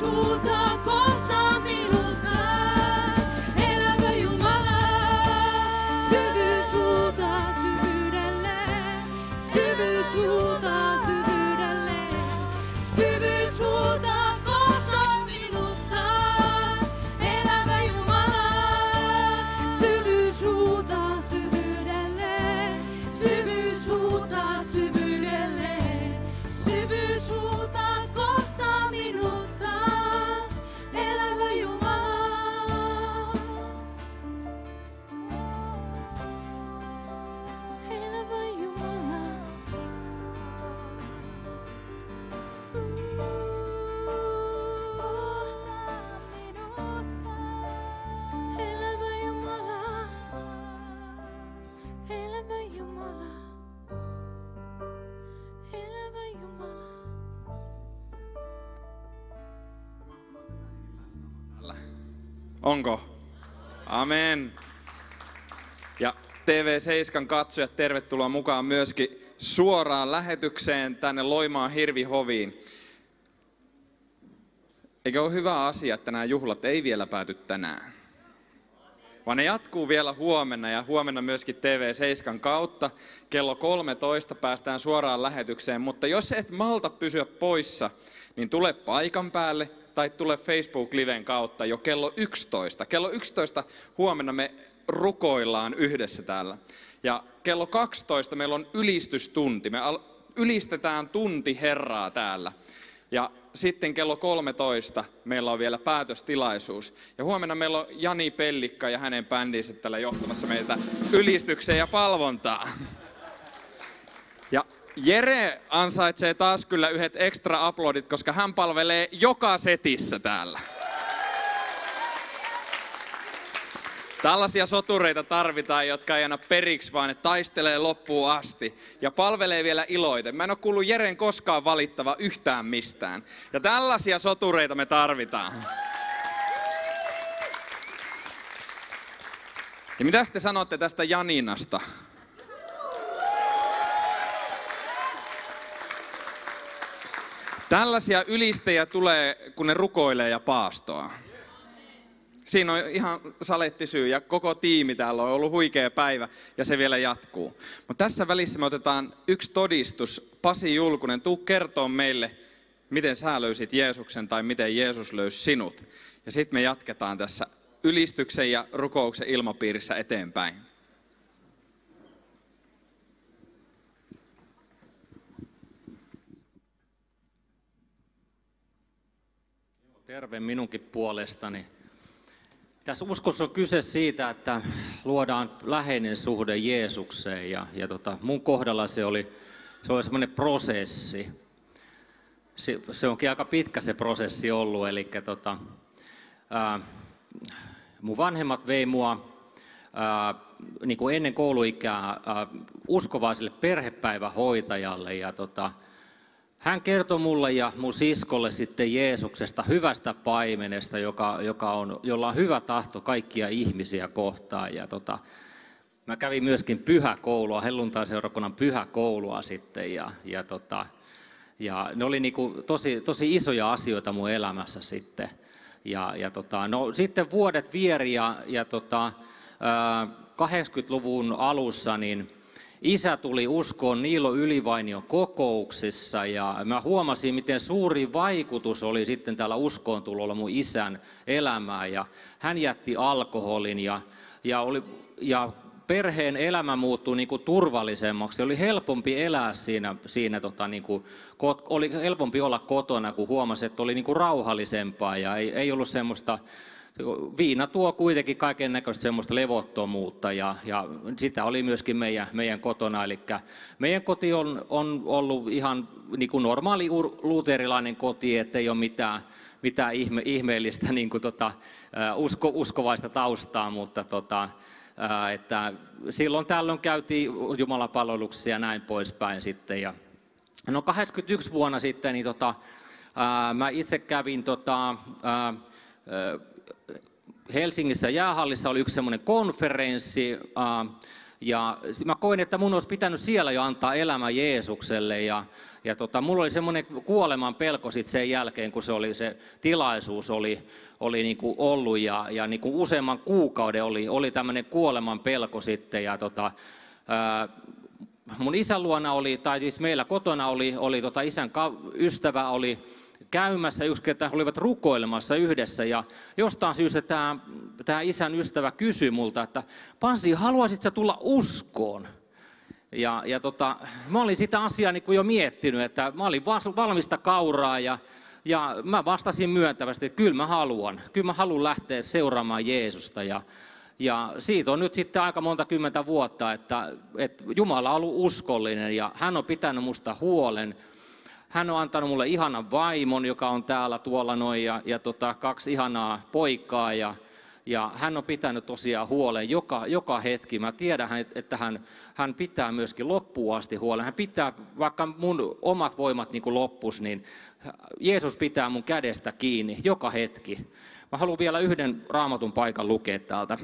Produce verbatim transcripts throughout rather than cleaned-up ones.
huutaa kohta minut taas. Elävä Jumala, syvyys huutaa syvyydelle, syvyys huutaa syvyydelle, syvyys huutaa kohta minut taas. Elävä Jumala, syvyys huutaa syvyydelle, syvyys huutaa syvyydelle, syvyys huutaa kohta minut taas. Elävä Jumala, elävä Jumala. Elävä Jumala, elävä Jumala, elävä Jumala. Onko? Amen. Ja T V seitsemän katsojat, tervetuloa mukaan myöskin suoraan lähetykseen tänne Loimaan Hirvihoviin. Eikö ole hyvä asia, että nämä juhlat ei vielä pääty tänään? Vaan ne jatkuu vielä huomenna ja huomenna myöskin T V seitsemän kautta. Kello kolmetoista päästään suoraan lähetykseen, mutta jos et malta pysyä poissa, niin tule paikan päälle tai tule Facebook-liven kautta jo kello yksitoista. Kello yksitoista huomenna me rukoillaan yhdessä täällä. Ja kello kaksitoista meillä on ylistystunti. Me ylistetään tunti Herraa täällä. Ja sitten kello kolmetoista meillä on vielä päätöstilaisuus. Ja huomenna meillä on Jani Pellikka ja hänen bändinsä täällä johtamassa meitä ylistykseen ja palvontaan. Ja Jere ansaitsee taas kyllä yhdet extra aplodit, koska hän palvelee joka setissä täällä. Tällaisia sotureita tarvitaan, jotka ei anna periksi, vaan ne taistelee loppuun asti ja palvelee vielä iloiten. Mä en ole kuullut Jeren koskaan valittava yhtään mistään. Ja tällaisia sotureita me tarvitaan. Ja mitä te sanotte tästä Janinasta? Tällaisia ylistejä tulee, kun ne rukoilee ja paastoa. Siinä on ihan salettisyy ja koko tiimi täällä on ollut huikea päivä ja se vielä jatkuu. Mutta tässä välissä me otetaan yksi todistus. Pasi Julkunen, tuu kertoa meille, miten sä löysit Jeesuksen tai miten Jeesus löysi sinut. Ja sitten me jatketaan tässä ylistyksen ja rukouksen ilmapiirissä eteenpäin. Terve minunkin puolestani. Tässä uskossa on kyse siitä, että luodaan läheinen suhde Jeesukseen ja, ja tota, mun kohdalla se oli, se oli semmoinen prosessi. Se, se onkin aika pitkä se prosessi ollut, eli tota, ää, mun vanhemmat vei mua ää, niin kuin ennen kouluikää ää, uskovaiselle perhepäivähoitajalle ja tota, hän kertoi mulle ja mun siskolle sitten Jeesuksesta, hyvästä paimenesta, joka, joka on, jolla on hyvä tahto kaikkia ihmisiä kohtaan. Ja tota, mä kävin myöskin pyhäkoulua, helluntaiseurakunnan pyhäkoulua sitten. Ja, ja, tota, ja ne oli niinku tosi, tosi isoja asioita mun elämässä sitten. Ja, ja tota, no, sitten vuodet vieri ja, ja tota, kahdeksankymmentäluvun alussa niin isä tuli uskoon Niilo Ylivainion kokouksissa ja mä huomasin, miten suuri vaikutus oli sitten täällä uskoon tulolla mun isän elämään. Ja hän jätti alkoholin ja, ja, oli, ja perheen elämä muuttui niin kuin turvallisemmaksi. Oli helpompi elää siinä, siinä tota, niin kuin, oli helpompi olla kotona, kun huomasi, että oli niin kuin rauhallisempaa ja ei, ei ollut semmoista. Viina tuo kuitenkin kaiken näköistä semmoista levottomuutta ja, ja sitä oli myöskin meidän, meidän kotona. Eli meidän koti on, on ollut ihan niin kuin normaali luterilainen koti, ettei ole mitään, mitään ihme, ihmeellistä niin kuin tota, usko, uskovaista taustaa, mutta tota, että silloin tällöin käytiin jumalapalveluksissa ja näin poispäin sitten. Ja no kahdeksankymmentäyksi vuonna sitten niin tota, ää, mä itse kävin tota, ää, Helsingissä jäähallissa oli yksi semmoinen konferenssi, Ja mä koin, että mun olisi pitänyt siellä jo antaa elämä Jeesukselle ja, ja tota, mulla oli semmoinen kuoleman pelko sit sen jälkeen, kun se, oli, se tilaisuus oli, oli niinku ollut ja, ja niinku useamman kuukauden oli, oli tämmöinen kuoleman pelko sitten. Ja tota, ää, mun isän luona oli, tai siis meillä kotona oli, oli tota isän ystävä oli käymässä yksi kerta, he olivat rukoilemassa yhdessä ja jostain syystä tämä, tämä isän ystävä kysyi multa, että Pasi, haluaisitko tulla uskoon? Ja, ja tota, mä olin sitä asiaa niin kuin jo miettinyt, että mä olin valmista kauraa ja, ja mä vastasin myöntävästi, että kyllä mä haluan, kyllä mä haluan lähteä seuraamaan Jeesusta. Ja, ja siitä on nyt sitten aika monta kymmentä vuotta, että, että Jumala on ollut uskollinen ja hän on pitänyt musta huolen. Hän on antanut mulle ihanan vaimon, joka on täällä tuolla noin, ja, ja tota, kaksi ihanaa poikaa. Ja, ja hän on pitänyt tosiaan huolen joka, joka hetki. Mä tiedän, että hän, hän pitää myöskin loppuun asti huolen. Hän pitää, vaikka mun omat voimat niin kuin loppus, niin Jeesus pitää mun kädestä kiinni joka hetki. Mä haluan vielä yhden Raamatun paikan lukea täältä.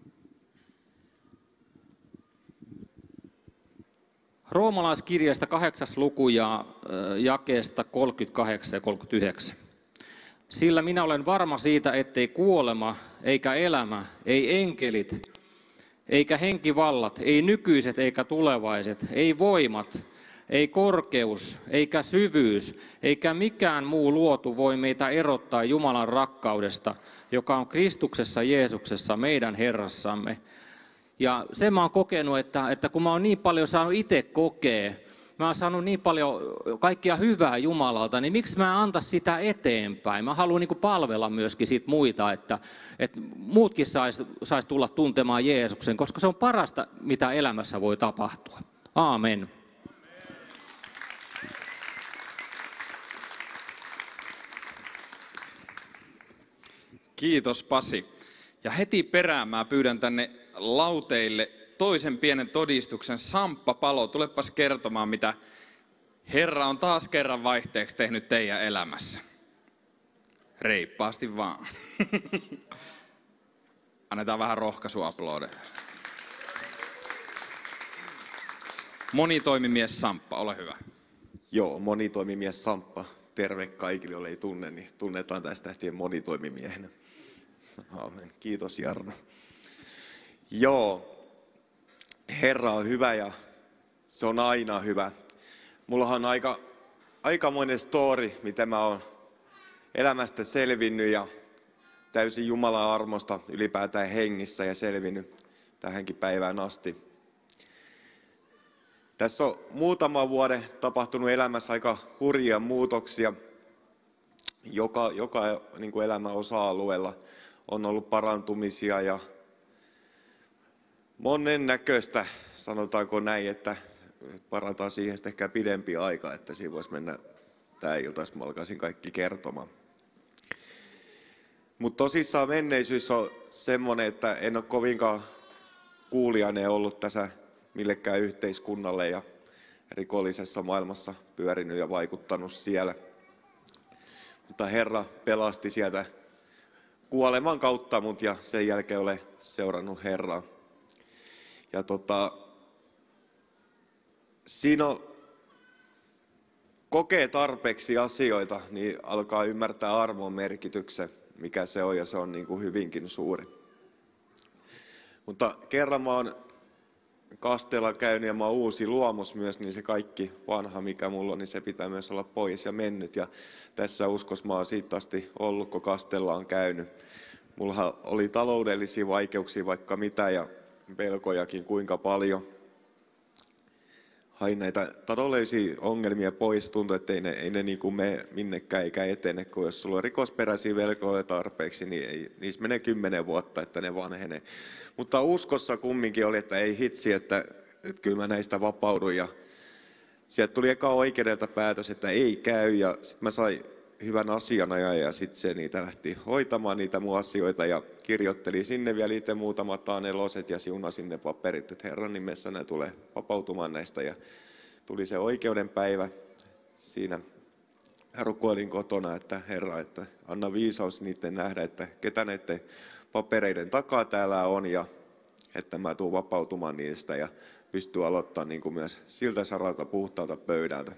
Roomalaiskirjasta kahdeksas luku ja jakeesta kolmekymmentäkahdeksan ja kolmekymmentäyhdeksän. Sillä minä olen varma siitä, ettei kuolema, eikä elämä, ei enkelit, eikä henkivallat, ei nykyiset eikä tulevaiset, ei voimat, ei korkeus, eikä syvyys, eikä mikään muu luotu voi meitä erottaa Jumalan rakkaudesta, joka on Kristuksessa Jeesuksessa meidän Herrassamme. Ja sen mä oon kokenut, että, että kun mä oon niin paljon saanut itse kokea, mä oon saanut niin paljon kaikkia hyvää Jumalalta, niin miksi mä en anta sitä eteenpäin? Mä haluan niin kuin palvella myöskin sit muita, että, että muutkin sais, sais tulla tuntemaan Jeesuksen, koska se on parasta, mitä elämässä voi tapahtua. Aamen. Kiitos Pasi. Ja heti perään mä pyydän tänne lauteille toisen pienen todistuksen. Samppa Palo, tulepas kertomaan, mitä Herra on taas kerran vaihteeksi tehnyt teidän elämässä. Reippaasti vaan. Annetaan vähän rohkaisuaplodeja. Monitoimimies Samppa, ole hyvä. Joo, monitoimimies Samppa. Terve kaikille, joille ei tunne, niin tunnetaan tästä lähtien monitoimimiehenä. Aamen. Kiitos Jarno. Joo, Herra on hyvä ja se on aina hyvä. Mullahan on aika, aikamoinen story, mitä mä oon elämästä selvinnyt ja täysin Jumalan armosta ylipäätään hengissä ja selvinnyt tähänkin päivään asti. Tässä on muutama vuoden tapahtunut elämässä aika hurjia muutoksia. Joka, joka niin kuin elämän osa-alueella on ollut parantumisia ja monen näköistä, sanotaanko näin, että parataan siihen ehkä pidempi aika, että siinä voisi mennä tämä ilta, jos mä alkaisin kaikki kertomaan. Mutta tosissaan menneisyys on semmoinen, että en ole kovinkaan kuulijainen ollut tässä millekään yhteiskunnalle ja rikollisessa maailmassa pyörinyt ja vaikuttanut siellä. Mutta Herra pelasti sieltä kuoleman kautta mut ja sen jälkeen olen seurannut Herraa. Ja tota, siinä on, kokee tarpeeksi asioita, niin alkaa ymmärtää armon merkityksen, mikä se on, ja se on niin kuin hyvinkin suuri. Mutta kerran mä oon kasteella käynyt ja mä oon uusi luomus myös, niin se kaikki vanha, mikä mulla on, niin se pitää myös olla pois ja mennyt. Ja tässä uskossa mä oon siitä asti ollut, kun kasteella on käynyt. Mulla oli taloudellisia vaikeuksia vaikka mitä ja pelkojakin kuinka paljon. Hain näitä taloudellisia ongelmia pois, tuntuu, että ei ne, ei ne niin kuin mene minnekään eikä etene, kun jos sulla on rikosperäisiä velkoja tarpeeksi, niin ei, niissä menee kymmenen vuotta, että ne vanhenee. Mutta uskossa kumminkin oli, että ei hitsi, että, että kyllä mä näistä vapaudun. Ja sieltä tuli eka oikeudelta päätös, että ei käy, ja sitten mä sain hyvän asianajajan ja sitten se niitä lähti hoitamaan niitä mun asioita ja kirjoitteli sinne vielä itse muutamat A neloset ja siunasin ne paperit, että Herran nimessä ne tulee vapautumaan näistä. Ja tuli se oikeudenpäivä siinä. Rukoilin kotona, että Herra, että anna viisaus niiden nähdä, että ketä näiden papereiden takaa täällä on ja että mä tuun vapautumaan niistä ja pystyy aloittamaan niin kuin myös siltä saralta puhtaalta pöydältä.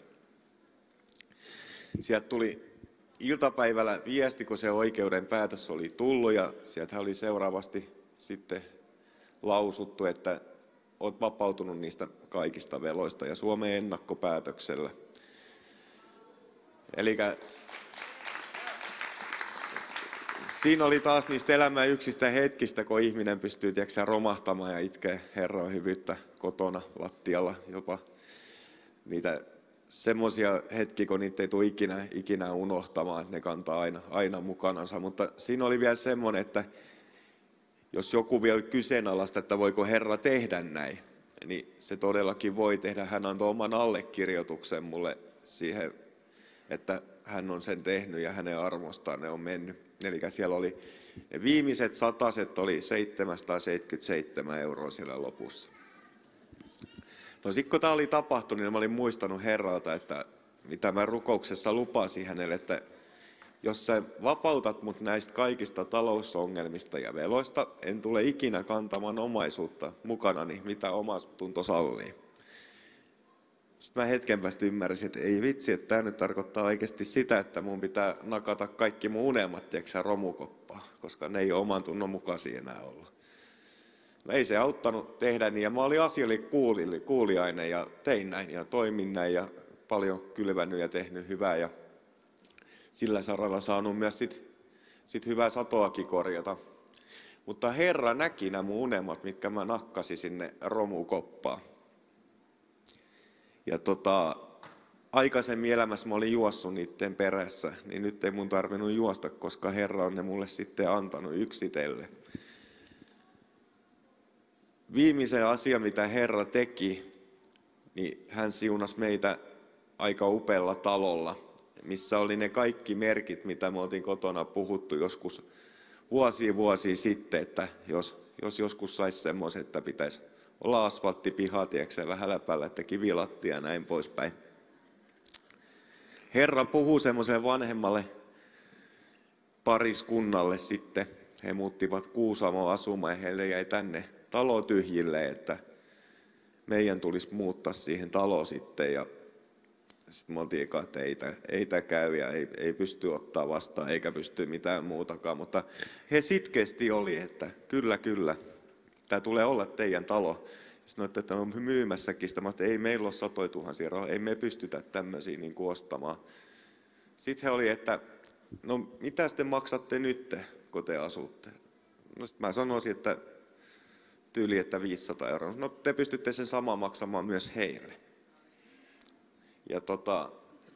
Sieltä tuli iltapäivällä viesti, kun se oikeuden päätös oli tullut ja sieltä oli seuraavasti sitten lausuttu, että olet vapautunut niistä kaikista veloista ja Suomen ennakkopäätöksellä. Elikkä siinä oli taas niistä elämän yksistä hetkistä, kun ihminen pystyy tiedätkö, romahtamaan ja itkee Herran hyvyyttä kotona, lattialla jopa. Niitä semmoisia hetkiä, kun niitä ei tule ikinä, ikinä unohtamaan, että ne kantaa aina, aina mukanansa. Mutta siinä oli vielä semmoinen, että jos joku vielä kyseenalaista, että voiko Herra tehdä näin, niin se todellakin voi tehdä. Hän antoi oman allekirjoituksen mulle siihen, että hän on sen tehnyt ja hänen armostaan ne on mennyt. Eli siellä oli ne viimeiset sataset oli seitsemänsataaseitsemänkymmentäseitsemän euroa siellä lopussa. No sitten kun tämä oli tapahtunut, niin mä olin muistanut Herralta, että mitä mä rukouksessa lupasin hänelle, että jos sä vapautat mut näistä kaikista talousongelmista ja veloista, en tule ikinä kantamaan omaisuutta mukanani, mitä omatunto sallii. Sitten mä hetken päästä ymmärsin, että ei vitsi, että tämä nyt tarkoittaa oikeasti sitä, että mun pitää nakata kaikki mun unelmat, tiedätkö, romukoppaa, koska ne ei ole oman tunnon mukaisia enää olla. No ei se auttanut tehdä niin, ja mä olin asialle kuuliainen ja tein näin ja toimin näin ja paljon kylvännyt ja tehnyt hyvää ja sillä saralla saanut myös sit, sit hyvää satoakin korjata. Mutta Herra näki nämä mun unelmat, mitkä mä nakkasin sinne romukoppaan. Ja tota, aikaisemmin elämässä mä olin juossut niiden perässä, niin nyt ei mun tarvinnut juosta, koska Herra on ne mulle sitten antanut yksitellen. Viimeisen asia, mitä Herra teki, niin hän siunasi meitä aika upealla talolla, missä oli ne kaikki merkit, mitä me oltiin kotona puhuttu joskus vuosia vuosia sitten, että jos, jos joskus saisi semmoisen, että pitäisi olla asfalttipiha, tiedätkö, vähän läpällä, että kivilattia ja näin poispäin. Herra puhuu semmoiselle vanhemmalle pariskunnalle sitten. He muuttivat Kuusamoon asumaan ja heille jäi tänne talo tyhjille, että meidän tulisi muuttaa siihen taloon sitten. Ja sitten me oltiin eka, että ei, ei tämä käy ja ei, ei pysty ottaa vastaan eikä pysty mitään muutakaan. Mutta he sitkeästi oli, että kyllä, kyllä, tämä tulee olla teidän talo. Sanoitte, että on myymässäkin sitä, että ei meillä ole satoja tuhansia rahoja, ei me pystytä tämmöisiä niin kuin ostamaan. Sitten he oli, että no mitä te maksatte nyt, kun te asutte? No sitten mä sanoisin, että tyyli, että viisisataa euroa. No te pystytte sen samaa maksamaan myös heille. Ja tota,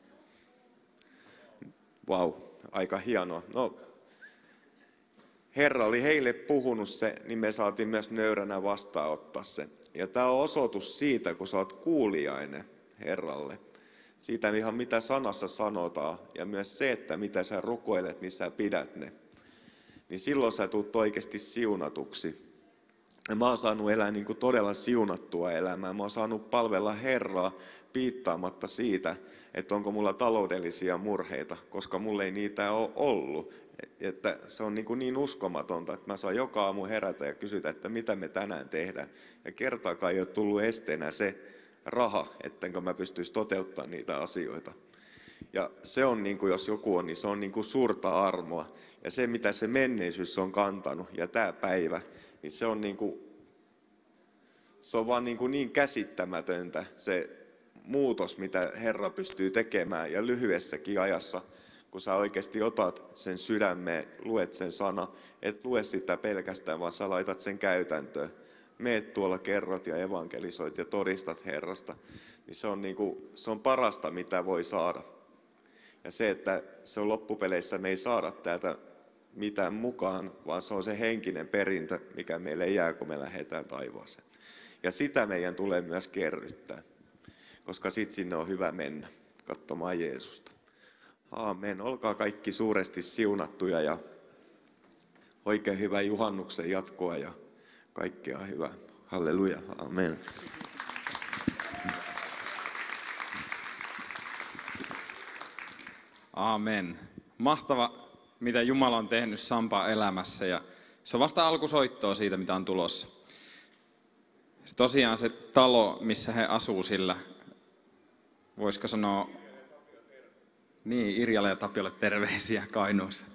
vau, wow, aika hienoa. No, Herra oli heille puhunut se, niin me saatiin myös nöyränä vastaanottaa se. Ja tämä on osoitus siitä, kun sä oot kuuliainen Herralle. Siitä ihan mitä sanassa sanotaan ja myös se, että mitä sä rukoilet, niin sä pidät ne. Niin silloin sä tulet oikeasti siunatuksi. Ja mä oon saanut elää niin kuin todella siunattua elämää. Mä oon saanut palvella Herraa piittaamatta siitä, että onko mulla taloudellisia murheita, koska mulla ei niitä ole ollut. Että se on niin, kuin niin uskomatonta, että mä saan joka aamu herätä ja kysytä, että mitä me tänään tehdään. Ja kertaakaan ei ole tullut esteenä se raha, ettenkö mä pystyisi toteuttamaan niitä asioita. Ja se on, niin kuin, jos joku on, niin se on niin kuin suurta armoa. Ja se, mitä se menneisyys on kantanut ja tämä päivä, niin se on, niin kuin, se on vaan niin, kuin niin käsittämätöntä se muutos, mitä Herra pystyy tekemään ja lyhyessäkin ajassa. Kun sä oikeasti otat sen sydämeen, luet sen sana, et lue sitä pelkästään, vaan sä laitat sen käytäntöön. Meet tuolla, kerrot ja evankelisoit ja todistat Herrasta, niin se on, niin kuin, se on parasta, mitä voi saada. Ja se, että se on loppupeleissä, me ei saada täältä mitään mukaan, vaan se on se henkinen perintö, mikä meille jää, kun me lähdetään taivaaseen. Ja sitä meidän tulee myös kerryttää, koska sitten sinne on hyvä mennä katsomaan Jeesusta. Aamen. Olkaa kaikki suuresti siunattuja ja oikein hyvää juhannuksen jatkoa ja kaikkea hyvää. Halleluja. Aamen. Aamen. Mahtava, mitä Jumala on tehnyt Sampaan elämässä ja se on vasta alkusoittoa siitä, mitä on tulossa. Se tosiaan se talo, missä he asuu sillä, voisiko sanoa, niin Irjalle ja Tapiolle terveisiä Kainuussa.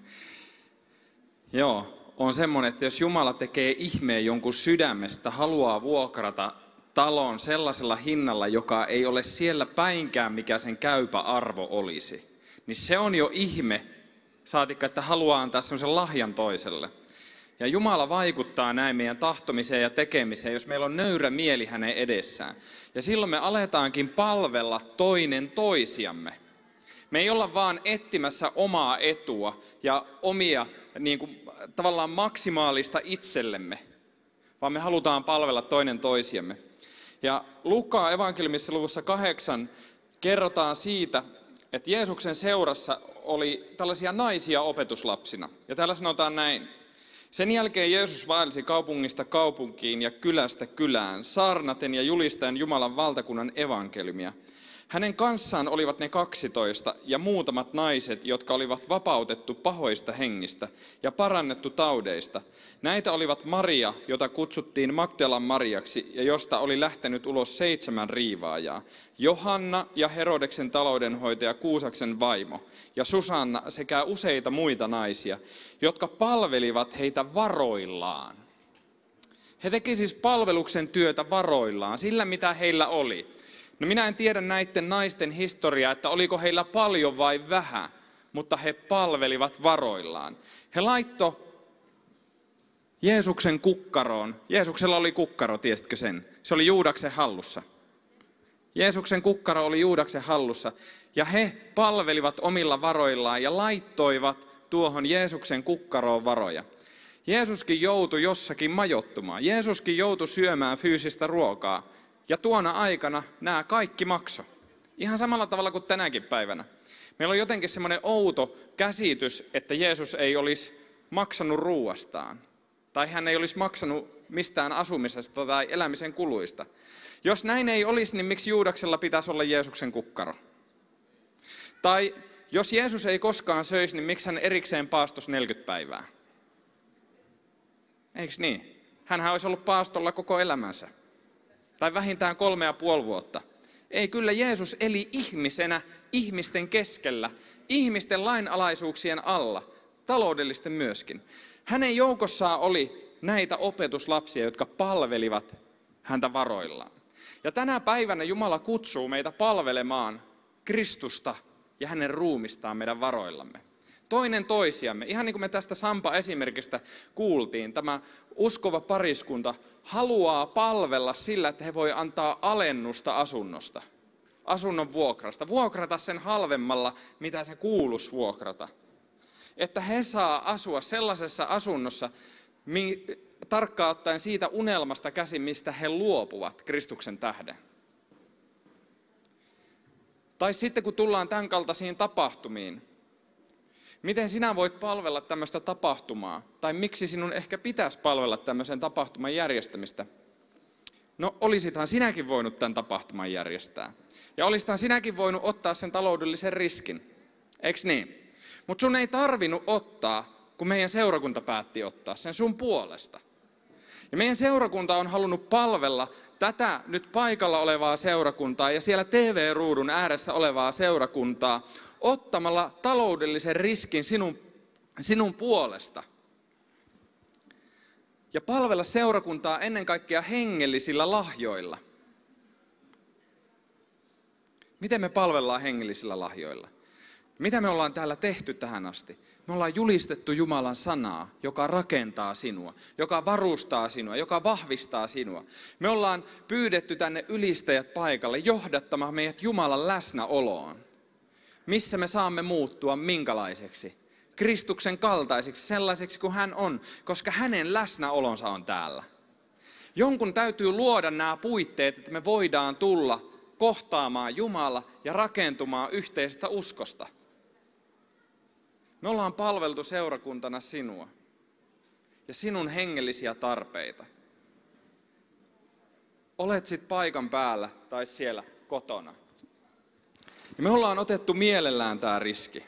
Joo, on semmoinen, että jos Jumala tekee ihmeen jonkun sydämestä, haluaa vuokrata talon sellaisella hinnalla, joka ei ole siellä päinkään, mikä sen käypä arvo olisi, niin se on jo ihme, saatikka, että haluaa antaa semmoisen lahjan toiselle. Ja Jumala vaikuttaa näin meidän tahtomiseen ja tekemiseen, jos meillä on nöyrä mieli hänen edessään. Ja silloin me aletaankin palvella toinen toisiamme. Me ei olla vaan etsimässä omaa etua ja omia niin kuin, tavallaan maksimaalista itsellemme, vaan me halutaan palvella toinen toisiamme. Ja Luukkaan evankeliumissa luvussa kahdeksan kerrotaan siitä, että Jeesuksen seurassa oli tällaisia naisia opetuslapsina. Ja täällä sanotaan näin. Sen jälkeen Jeesus vaelsi kaupungista kaupunkiin ja kylästä kylään, saarnaten ja julistaen Jumalan valtakunnan evankeliumia. Hänen kanssaan olivat ne kaksitoista ja muutamat naiset, jotka olivat vapautettu pahoista hengistä ja parannettu taudeista. Näitä olivat Maria, jota kutsuttiin Magdalan Mariaksi ja josta oli lähtenyt ulos seitsemän riivaajaa, Johanna ja Herodeksen taloudenhoitaja Kuusaksen vaimo ja Susanna sekä useita muita naisia, jotka palvelivat heitä varoillaan. He teki siis palveluksen työtä varoillaan, sillä mitä heillä oli. No minä en tiedä näiden naisten historiaa, että oliko heillä paljon vai vähän, mutta he palvelivat varoillaan. He laitto Jeesuksen kukkaroon. Jeesuksella oli kukkaro, tiesitkö sen? Se oli Juudaksen hallussa. Jeesuksen kukkaro oli Juudaksen hallussa ja he palvelivat omilla varoillaan ja laittoivat tuohon Jeesuksen kukkaroon varoja. Jeesuskin joutui jossakin majoittumaan. Jeesuskin joutui syömään fyysistä ruokaa. Ja tuona aikana nämä kaikki maksoi. Ihan samalla tavalla kuin tänäkin päivänä. Meillä on jotenkin semmoinen outo käsitys, että Jeesus ei olisi maksanut ruuastaan. Tai hän ei olisi maksanut mistään asumisesta tai elämisen kuluista. Jos näin ei olisi, niin miksi Juudaksella pitäisi olla Jeesuksen kukkaro? Tai jos Jeesus ei koskaan söisi, niin miksi hän erikseen paastosi neljäkymmentä päivää? Eiks niin? Hänhän olisi ollut paastolla koko elämänsä. Tai vähintään kolme ja puoli vuotta. Ei, kyllä Jeesus eli ihmisenä, ihmisten keskellä, ihmisten lainalaisuuksien alla, taloudellisten myöskin. Hänen joukossaan oli näitä opetuslapsia, jotka palvelivat häntä varoillaan. Ja tänä päivänä Jumala kutsuu meitä palvelemaan Kristusta ja hänen ruumistaan meidän varoillamme. Toinen toisiamme, ihan niin kuin me tästä Sampa-esimerkistä kuultiin, tämä uskova pariskunta haluaa palvella sillä, että he voi antaa alennusta asunnosta, asunnon vuokrasta, vuokrata sen halvemmalla, mitä se kuuluisi vuokrata. Että he saa asua sellaisessa asunnossa, tarkkaan ottaen siitä unelmasta käsin, mistä he luopuvat Kristuksen tähden. Tai sitten kun tullaan tämän kaltaisiin tapahtumiin, miten sinä voit palvella tämmöistä tapahtumaa? Tai miksi sinun ehkä pitäisi palvella tämmöisen tapahtuman järjestämistä? No olisithan sinäkin voinut tämän tapahtuman järjestää. Ja olisithan sinäkin voinut ottaa sen taloudellisen riskin. Eiks niin? Mutta sun ei tarvinnut ottaa, kun meidän seurakunta päätti ottaa sen sun puolesta. Ja meidän seurakunta on halunnut palvella tätä nyt paikalla olevaa seurakuntaa ja siellä T V-ruudun ääressä olevaa seurakuntaa ottamalla taloudellisen riskin sinun, sinun puolesta. Ja palvella seurakuntaa ennen kaikkea hengellisillä lahjoilla. Miten me palvellaan hengellisillä lahjoilla? Mitä me ollaan täällä tehty tähän asti? Me ollaan julistettu Jumalan sanaa, joka rakentaa sinua, joka varustaa sinua, joka vahvistaa sinua. Me ollaan pyydetty tänne ylistäjät paikalle johdattamaan meidät Jumalan läsnäoloon. Missä me saamme muuttua minkälaiseksi? Kristuksen kaltaiseksi, sellaiseksi kuin hän on, koska hänen läsnäolonsa on täällä. Jonkun täytyy luoda nämä puitteet, että me voidaan tulla kohtaamaan Jumala ja rakentumaan yhteisestä uskosta. Me ollaan palveltu seurakuntana sinua ja sinun hengellisiä tarpeita. Olet sit paikan päällä tai siellä kotona. Ja me ollaan otettu mielellään tämä riski.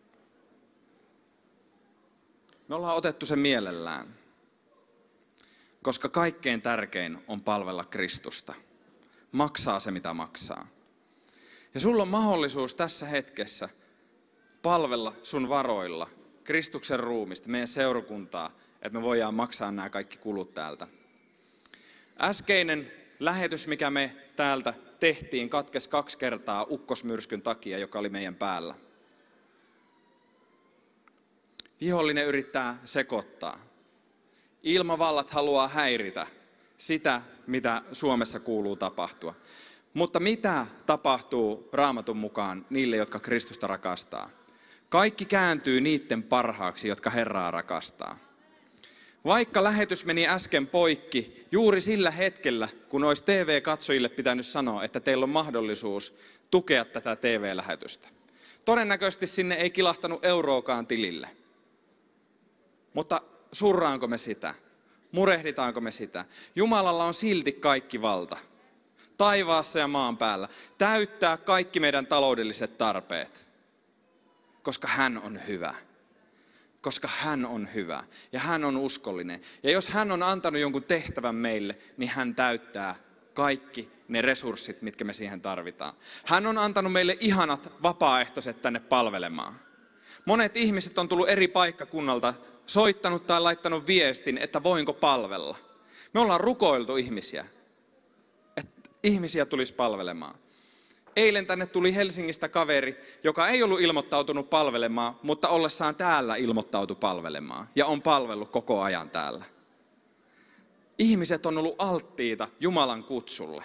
Me ollaan otettu se mielellään. koska kaikkein tärkein on palvella Kristusta. Maksaa se, mitä maksaa. Ja sulla on mahdollisuus tässä hetkessä palvella sun varoilla Kristuksen ruumista, meidän seurakuntaa, että me voidaan maksaa nämä kaikki kulut täältä. Äskeinen lähetys, mikä me täältä tehtiin, katkesi kaksi kertaa ukkosmyrskyn takia, joka oli meidän päällä. Vihollinen yrittää sekoittaa. Ilmavallat haluaa häiritä sitä, mitä Suomessa kuuluu tapahtua. Mutta mitä tapahtuu Raamatun mukaan niille, jotka Kristusta rakastaa? Kaikki kääntyy niiden parhaaksi, jotka Herraa rakastaa. Vaikka lähetys meni äsken poikki juuri sillä hetkellä, kun olisi T V-katsojille pitänyt sanoa, että teillä on mahdollisuus tukea tätä T V-lähetystä. Todennäköisesti sinne ei kilahtanut euroakaan tilille. Mutta surraanko me sitä? Murehditaanko me sitä? Jumalalla on silti kaikki valta. Taivaassa ja maan päällä. Täyttää kaikki meidän taloudelliset tarpeet. Koska hän on hyvä. Koska hän on hyvä ja hän on uskollinen. Ja jos hän on antanut jonkun tehtävän meille, niin hän täyttää kaikki ne resurssit, mitkä me siihen tarvitaan. Hän on antanut meille ihanat vapaaehtoiset tänne palvelemaan. Monet ihmiset on tullut eri paikkakunnalta, soittanut tai laittanut viestin, että voinko palvella. Me ollaan rukoiltu ihmisiä, että ihmisiä tulisi palvelemaan. Eilen tänne tuli Helsingistä kaveri, joka ei ollut ilmoittautunut palvelemaan, mutta ollessaan täällä ilmoittautui palvelemaan ja on palvellut koko ajan täällä. Ihmiset on ollut alttiita Jumalan kutsulle.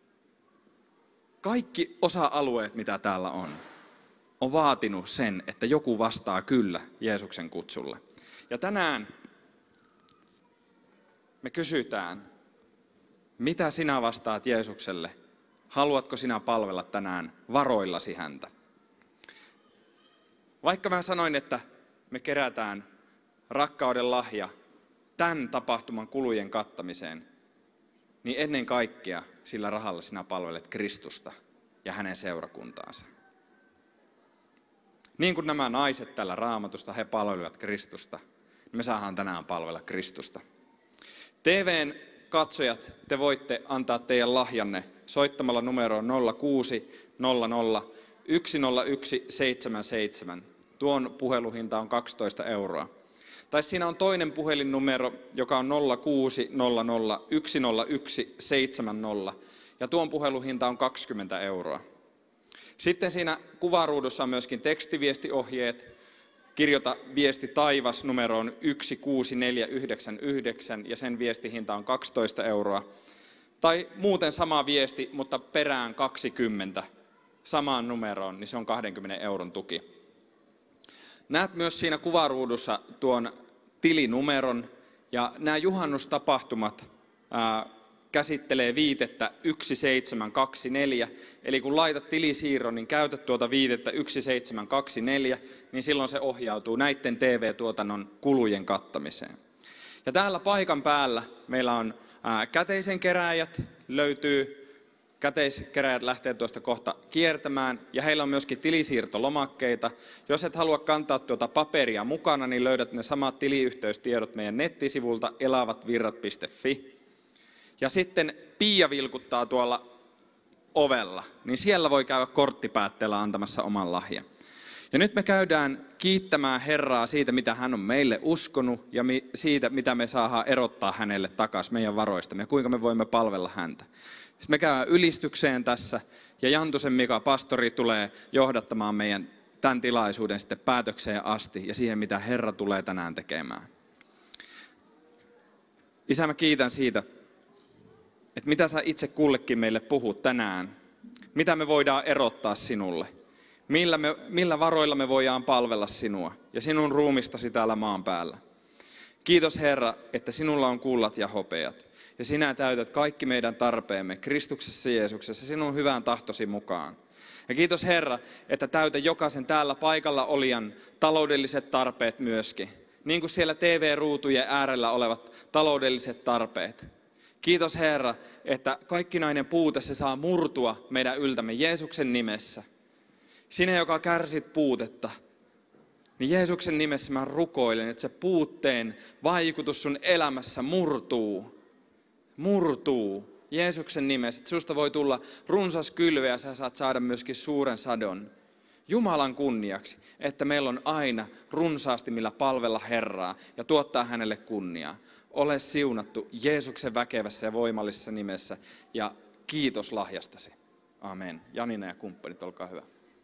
Kaikki osa-alueet, mitä täällä on, on vaatinut sen, että joku vastaa kyllä Jeesuksen kutsulle. Ja tänään me kysytään, mitä sinä vastaat Jeesukselle? Haluatko sinä palvella tänään varoillasi häntä? Vaikka mä sanoin, että me kerätään rakkauden lahja tämän tapahtuman kulujen kattamiseen, niin ennen kaikkea sillä rahalla sinä palvelet Kristusta ja hänen seurakuntaansa. Niin kuin nämä naiset tällä Raamatusta, he palvelivat Kristusta, niin me saadaan tänään palvella Kristusta. T V:n katsojat, te voitte antaa teidän lahjanne soittamalla numeroon nolla kuusi nolla nolla yksi nolla yksi seitsemän seitsemän. Tuon puheluhinta on kaksitoista euroa. Tai siinä on toinen puhelinnumero, joka on nolla kuusi nolla nolla yksi nolla yksi seitsemän nolla. Ja tuon puheluhinta on kaksikymmentä euroa. Sitten siinä kuvaruudussa on myöskin tekstiviestiohjeet. Kirjoita viesti taivas numeroon yksi kuusi neljä yhdeksän yhdeksän ja sen viestihinta on kaksitoista euroa. Tai muuten sama viesti, mutta perään kaksikymmentä samaan numeroon, niin se on kaksikymmentä euron tuki. Näet myös siinä kuvaruudussa tuon tilinumeron ja nämä juhannustapahtumat ää, käsittelee viitettä yksi seitsemän kaksi neljä, eli kun laitat tilisiirron, niin käytät tuota viitettä yksi seitsemän kaksi neljä, niin silloin se ohjautuu näiden T V-tuotannon kulujen kattamiseen. Ja täällä paikan päällä meillä on ää, käteisen keräjät, löytyy, käteiskeräjät lähtee tuosta kohta kiertämään, ja heillä on myöskin tilisiirtolomakkeita. Jos et halua kantaa tuota paperia mukana, niin löydät ne samat tiliyhteystiedot meidän nettisivulta elavatvirrat piste fi. Ja sitten Pia vilkuttaa tuolla ovella, niin siellä voi käydä korttipäätteellä antamassa oman lahjan. Ja nyt me käydään kiittämään Herraa siitä, mitä hän on meille uskonut ja siitä, mitä me saadaan erottaa hänelle takaisin meidän varoistamme ja kuinka me voimme palvella häntä. Sitten me käydään ylistykseen tässä ja Jantusen Mika, pastori, tulee johdattamaan meidän tämän tilaisuuden sitten päätökseen asti ja siihen, mitä Herra tulee tänään tekemään. Isä, mä kiitän siitä, että mitä sä itse kullekin meille puhut tänään, mitä me voidaan erottaa sinulle, millä, me, millä varoilla me voidaan palvella sinua ja sinun ruumistasi täällä maan päällä. Kiitos Herra, että sinulla on kullat ja hopeat ja sinä täytät kaikki meidän tarpeemme Kristuksessa Jeesuksessa sinun hyvän tahtosi mukaan. Ja kiitos Herra, että täytä jokaisen täällä paikalla olijan taloudelliset tarpeet myöskin, niin kuin siellä T V-ruutujen äärellä olevat taloudelliset tarpeet. Kiitos Herra, että kaikkinainen puute se saa murtua meidän yltämme Jeesuksen nimessä. Sinä, joka kärsit puutetta, niin Jeesuksen nimessä mä rukoilen, että se puutteen vaikutus sun elämässä murtuu. murtuu Jeesuksen nimessä. Susta voi tulla runsas kylve ja sä saat saada myöskin suuren sadon. Jumalan kunniaksi, että meillä on aina runsaasti millä palvella Herraa ja tuottaa hänelle kunniaa. Ole siunattu Jeesuksen väkevässä ja voimallisessa nimessä ja kiitos lahjastasi. Amen. Janina ja kumppanit, olkaa hyvä.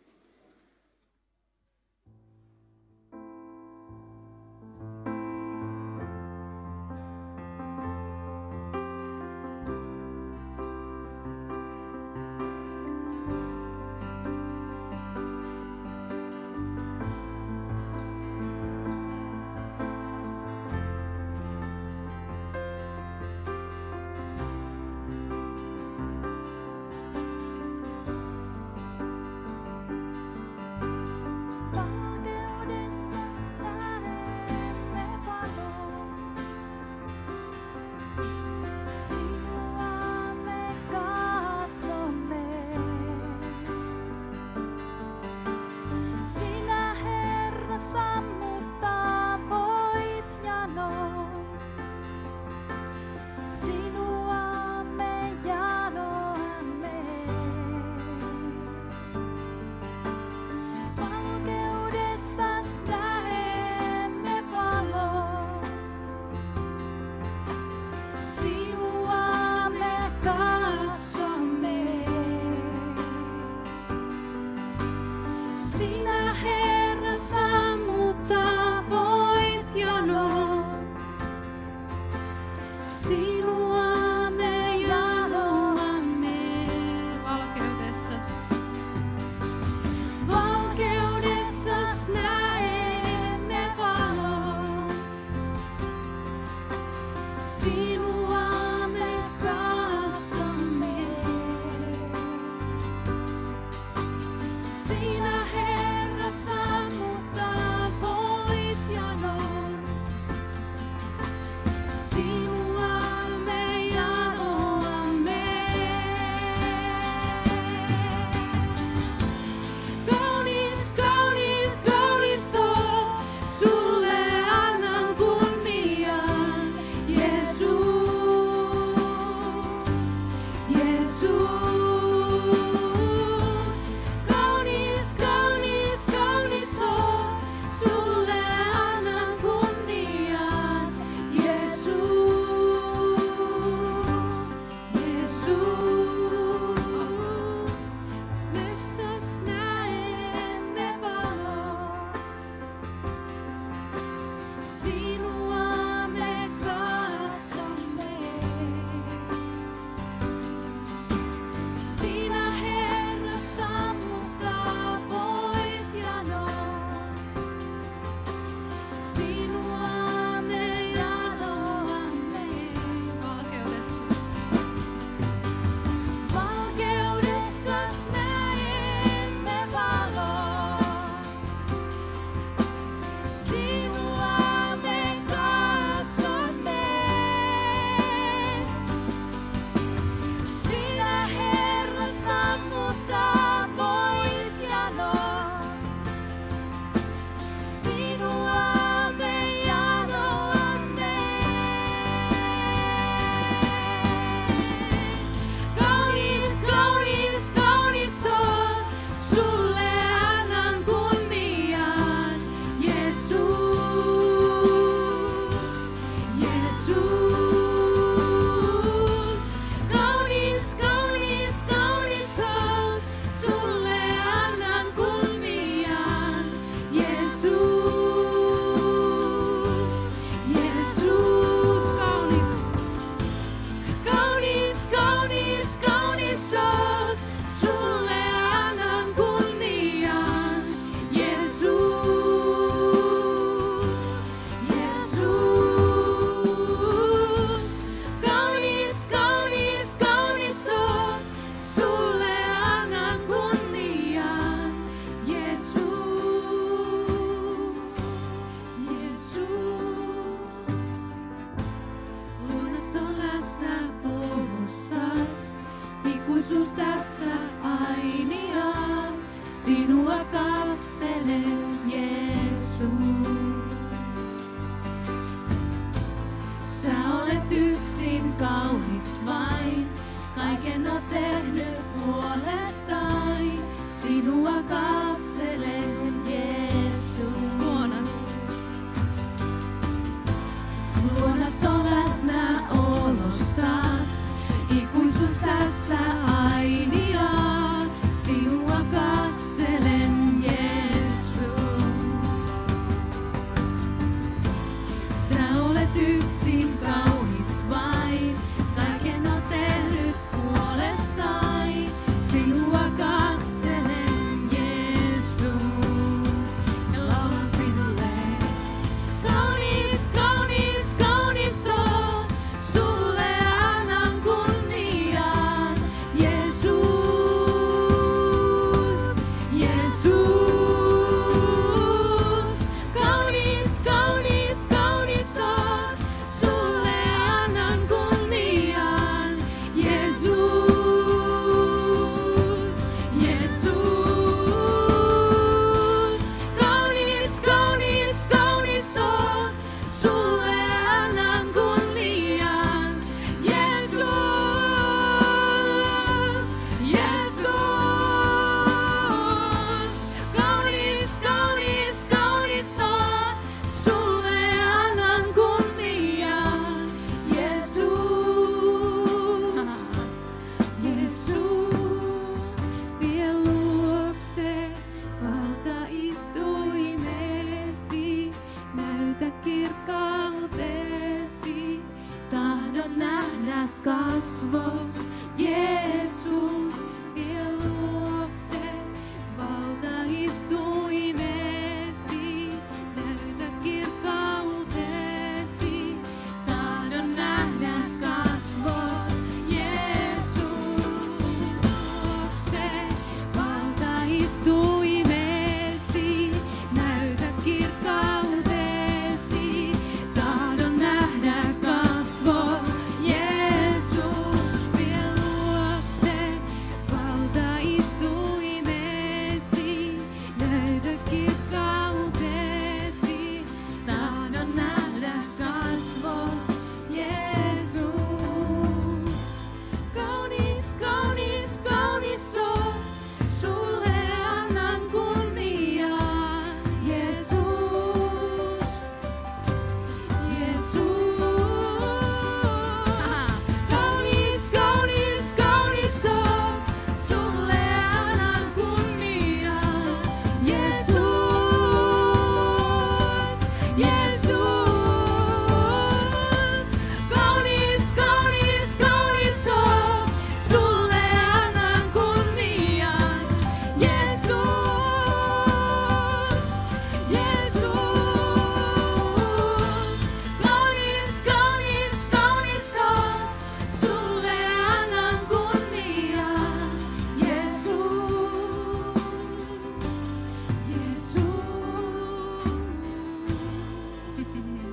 Ikuisuus tässä ainiaan, sinua katselen, Jeesus. Sä olet yksin kaunis. kaiken oot tehnyt puolestani. Sinua katselen, Jeesus. Luonas. Luonas on läsnäolossas, ikuisuus tässä ainiaan. Sinua katselen, Jeesus. Sä olet yksin kaunis vain, kaiken oot tehnyt puolestani. Sinua katselen, Jeesus. Ja laulan sinulle. Kaunis, kaunis, kaunis oot, sulle annan kunnian, Jeesus, Jeesus. Kaunis, kaunis, kaunis oot, sulle annan kunnian, Jeesus, Jeesus. Kaunis, kaunis, kaunis oot, sulle annan kunnian, Jeesus, Jeesus. Kaunis, kaunis, kaunis oot, sulle annan kunnian, Jeesus, Jeesus. Vie luokse valtaistuimesi, näytä kirkkautesi, tahdon nähdä kasvos, Jeesus. Vie luokse valtaistuimesi, näytä kirkkautesi, tahdon nähdä kasvos, Jeesus. Luokse valtaistuimesi, näytä kirkkautesi, tahdon nähdä kasvos, Jeesus. Vie luokse valtaistuimesi, näytä kirkkautesi, tahdon nähdä kasvos, Jeesus. Kaunis, kaunis, kaunis oot, sulle annan kunniaa, Jeesus, Jeesus. Kaunis, kaunis, kaunis oot, sulle annan kunniaa, Jeesus, Jeesus. Kaunis, kaunis, kaunis oot, sulle annan kunniaa, Jeesus, Jeesus. Kaunis, kaunis, kaunis oot, sulle annan kunniaa, Jeesus, Jeesus.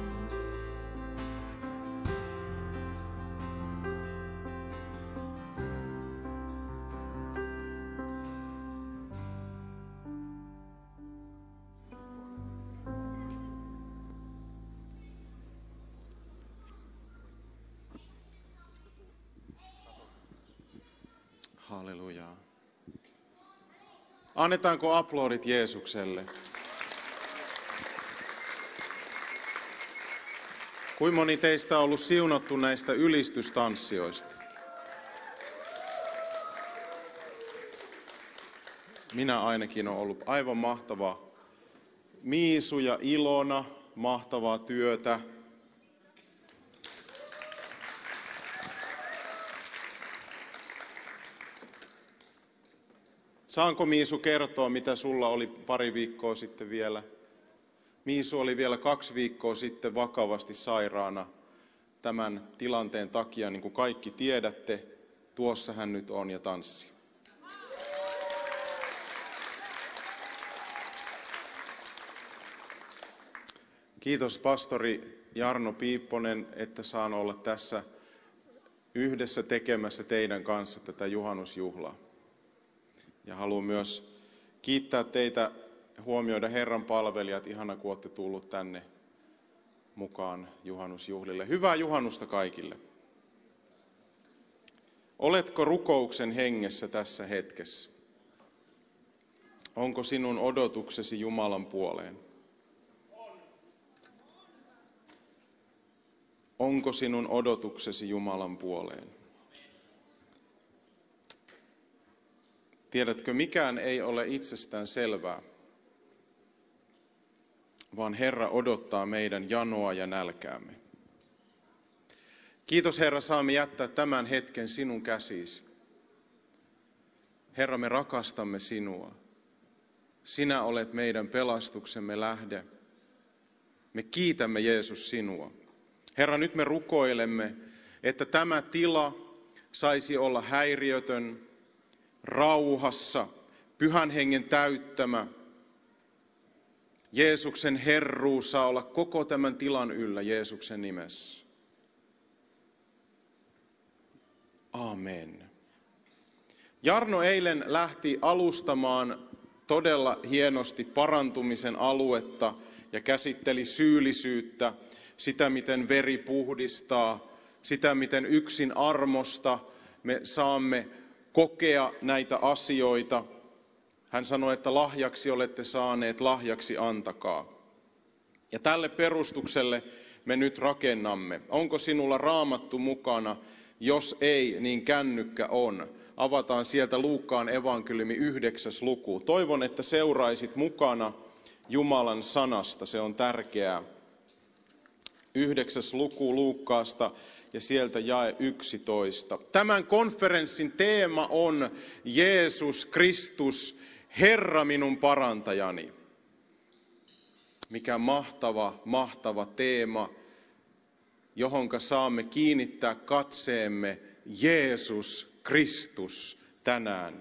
Hallelujaa. Annetaanko aplodit Jeesukselle? Kuinka moni teistä on ollut siunattu näistä ylistystanssioista? Minä ainakin olen ollut aivan mahtava. Miisu ja Ilona, mahtavaa työtä. Saanko Miisu kertoa, mitä sulla oli pari viikkoa sitten vielä? Miisu oli vielä kaksi viikkoa sitten vakavasti sairaana tämän tilanteen takia, niin kuin kaikki tiedätte. Tuossa hän nyt on ja tanssii. Kiitos pastori Jarno Piipponen, että saan olla tässä yhdessä tekemässä teidän kanssa tätä juhannusjuhlaa. Ja haluan myös kiittää teitä, huomioida Herran palvelijat, ihana kun olette tullut tänne mukaan juhannusjuhlille. Hyvää juhannusta kaikille. Oletko rukouksen hengessä tässä hetkessä? Onko sinun odotuksesi Jumalan puoleen? Onko sinun odotuksesi Jumalan puoleen? Tiedätkö, mikään ei ole itsestään selvää, vaan Herra odottaa meidän janoa ja nälkäämme. Kiitos Herra, saamme jättää tämän hetken sinun käsiisi. Herra, me rakastamme sinua. Sinä olet meidän pelastuksemme lähde. Me kiitämme Jeesus sinua. Herra, nyt me rukoilemme, että tämä tila saisi olla häiriötön, rauhassa, Pyhän Hengen täyttämä. Jeesuksen herruus saa olla koko tämän tilan yllä Jeesuksen nimessä. Amen. Jarno eilen lähti alustamaan todella hienosti parantumisen aluetta ja käsitteli syyllisyyttä, sitä miten veri puhdistaa, sitä miten yksin armosta me saamme kokea näitä asioita. Hän sanoi, että lahjaksi olette saaneet, lahjaksi antakaa. Ja tälle perustukselle me nyt rakennamme. Onko sinulla Raamattu mukana? Jos ei, niin kännykkä on. Avataan sieltä Luukkaan evankeliumi yhdeksäs luku. Toivon, että seuraisit mukana Jumalan sanasta, se on tärkeää. Yhdeksäs luku Luukkaasta ja sieltä jae yksitoista. Tämän konferenssin teema on Jeesus Kristus, Herra minun parantajani. Mikä mahtava, mahtava teema, johonka saamme kiinnittää katseemme Jeesus Kristus tänään.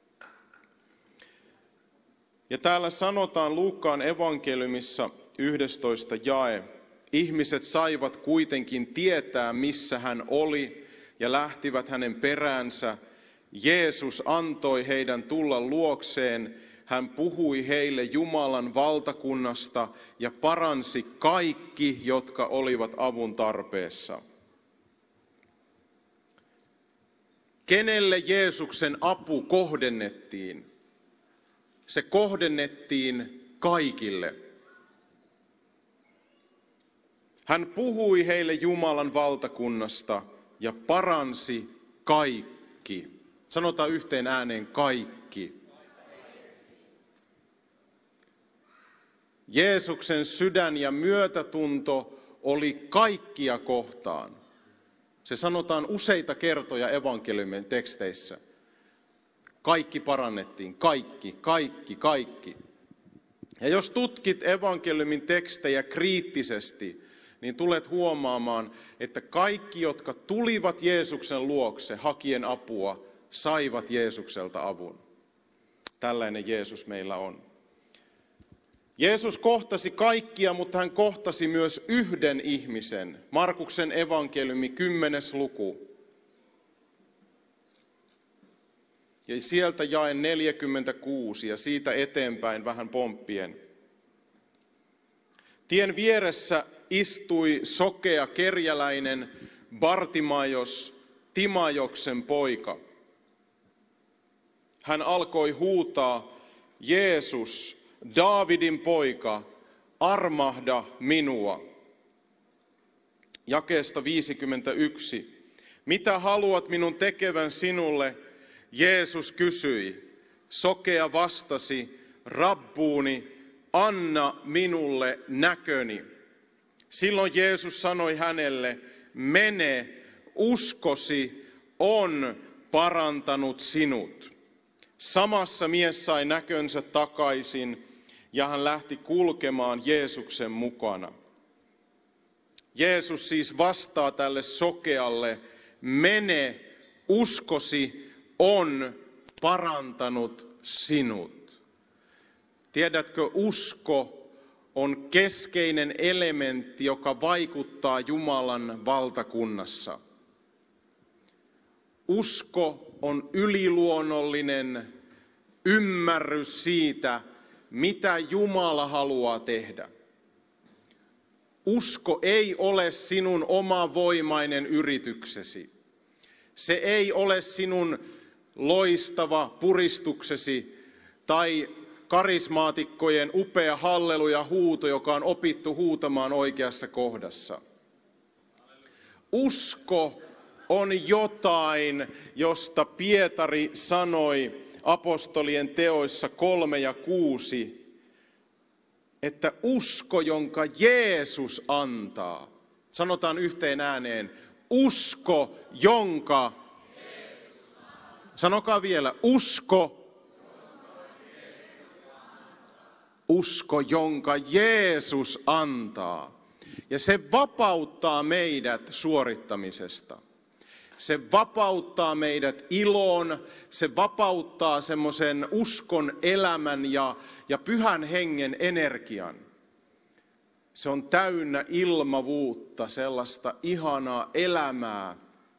Ja täällä sanotaan Luukkaan evankeliumissa yhdestoista jae. Ihmiset saivat kuitenkin tietää, missä hän oli, ja lähtivät hänen peräänsä. Jeesus antoi heidän tulla luokseen. Hän puhui heille Jumalan valtakunnasta ja paransi kaikki, jotka olivat avun tarpeessa. Kenelle Jeesuksen apu kohdennettiin? Se kohdennettiin kaikille. Hän puhui heille Jumalan valtakunnasta ja paransi kaikki. Sanotaan yhteen ääneen kaikki. Jeesuksen sydän ja myötätunto oli kaikkia kohtaan. Se sanotaan useita kertoja evankeliumin teksteissä. Kaikki parannettiin, kaikki, kaikki, kaikki. Ja jos tutkit evankeliumin tekstejä kriittisesti, niin tulet huomaamaan, että kaikki, jotka tulivat Jeesuksen luokse hakien apua, saivat Jeesukselta avun. Tällainen Jeesus meillä on. Jeesus kohtasi kaikkia, mutta hän kohtasi myös yhden ihmisen. Markuksen evankeliumi, kymmenes luku. Ja sieltä jae neljäkymmentäkuusi ja siitä eteenpäin vähän pomppien. Tien vieressä istui sokea kerjäläinen Bartimaios, Timajoksen poika. Hän alkoi huutaa, Jeesus, Daavidin poika, armahda minua. Jakeesta viisikymmentäyksi. Mitä haluat minun tekevän sinulle? Jeesus kysyi. Sokea vastasi, Rabbuuni, anna minulle näköni. Silloin Jeesus sanoi hänelle, mene, uskosi on parantanut sinut. Samassa mies sai näkönsä takaisin ja hän lähti kulkemaan Jeesuksen mukana. Jeesus siis vastaa tälle sokealle, mene, uskosi on parantanut sinut. Tiedätkö, usko on keskeinen elementti, joka vaikuttaa Jumalan valtakunnassa. Usko on yliluonnollinen ymmärrys siitä, mitä Jumala haluaa tehdä. Usko ei ole sinun omavoimainen yrityksesi. Se ei ole sinun loistava puristuksesi tai karismaatikkojen upea halleluja huuto, joka on opittu huutamaan oikeassa kohdassa. Usko on jotain, josta Pietari sanoi apostolien teoissa kolme ja kuusi, että usko, jonka Jeesus antaa. Sanotaan yhteen ääneen, usko, jonka Jeesus antaa. Sanokaa vielä, usko, usko, jonka Jeesus antaa. Ja se vapauttaa meidät suorittamisesta. Se vapauttaa meidät iloon, se vapauttaa semmoisen uskon elämän ja, ja pyhän hengen energian. Se on täynnä ilmavuutta, sellaista ihanaa elämää.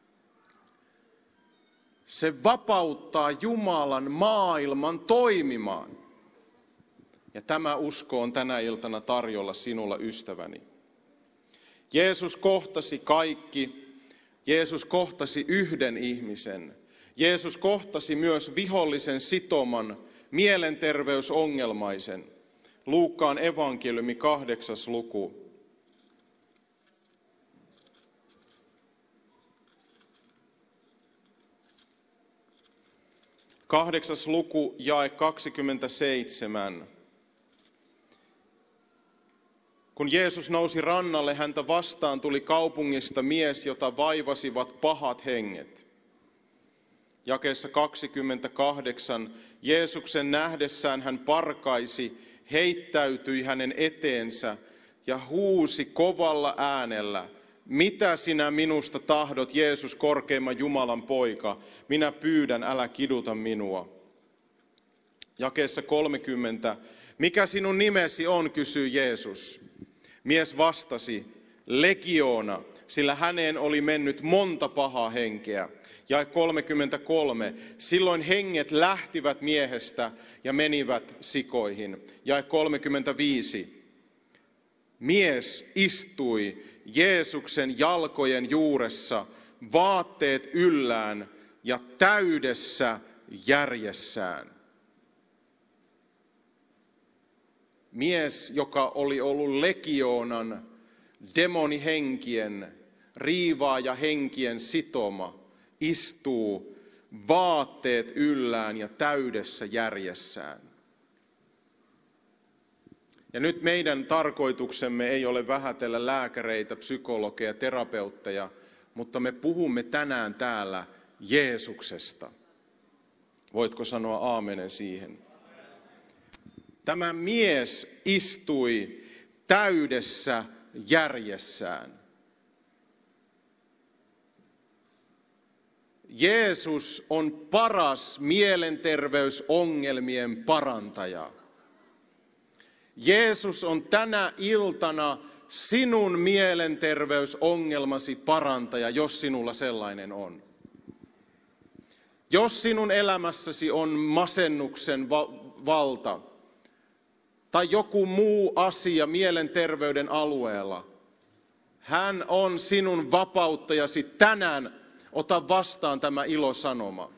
Se vapauttaa Jumalan maailman toimimaan. Ja tämä usko on tänä iltana tarjolla sinulla, ystäväni. Jeesus kohtasi kaikki. Jeesus kohtasi yhden ihmisen. Jeesus kohtasi myös vihollisen sitoman, mielenterveysongelmaisen. Luukkaan evankeliumi kahdeksas luku. Kahdeksas luku, jae kaksikymmentäseitsemän. Kun Jeesus nousi rannalle, häntä vastaan tuli kaupungista mies, jota vaivasivat pahat henget. Jakeessa kaksikymmentäkahdeksan, Jeesuksen nähdessään hän parkaisi, heittäytyi hänen eteensä ja huusi kovalla äänellä, mitä sinä minusta tahdot, Jeesus, korkeimman Jumalan poika, minä pyydän, älä kiduta minua. Jakeessa kolmekymmentä, mikä sinun nimesi on, kysyi Jeesus. Mies vastasi, Legioona, sillä häneen oli mennyt monta pahaa henkeä. Jae kolmekymmentäkolme, silloin henget lähtivät miehestä ja menivät sikoihin. Jae kolmekymmentäviisi, mies istui Jeesuksen jalkojen juuressa, vaatteet yllään ja täydessä järjessään. Mies, joka oli ollut legioonan, demonihenkien, riivaaja henkien sitoma, istuu vaatteet yllään ja täydessä järjessään. Ja nyt meidän tarkoituksemme ei ole vähätellä lääkäreitä, psykologeja, terapeutteja, mutta me puhumme tänään täällä Jeesuksesta. Voitko sanoa aamenen siihen? Tämä mies istui täydessä järjessään. Jeesus on paras mielenterveysongelmien parantaja. Jeesus on tänä iltana sinun mielenterveysongelmasi parantaja, jos sinulla sellainen on. Jos sinun elämässäsi on masennuksen valta tai joku muu asia mielenterveyden alueella, hän on sinun vapauttajasi tänään. Ota vastaan tämä ilosanoma.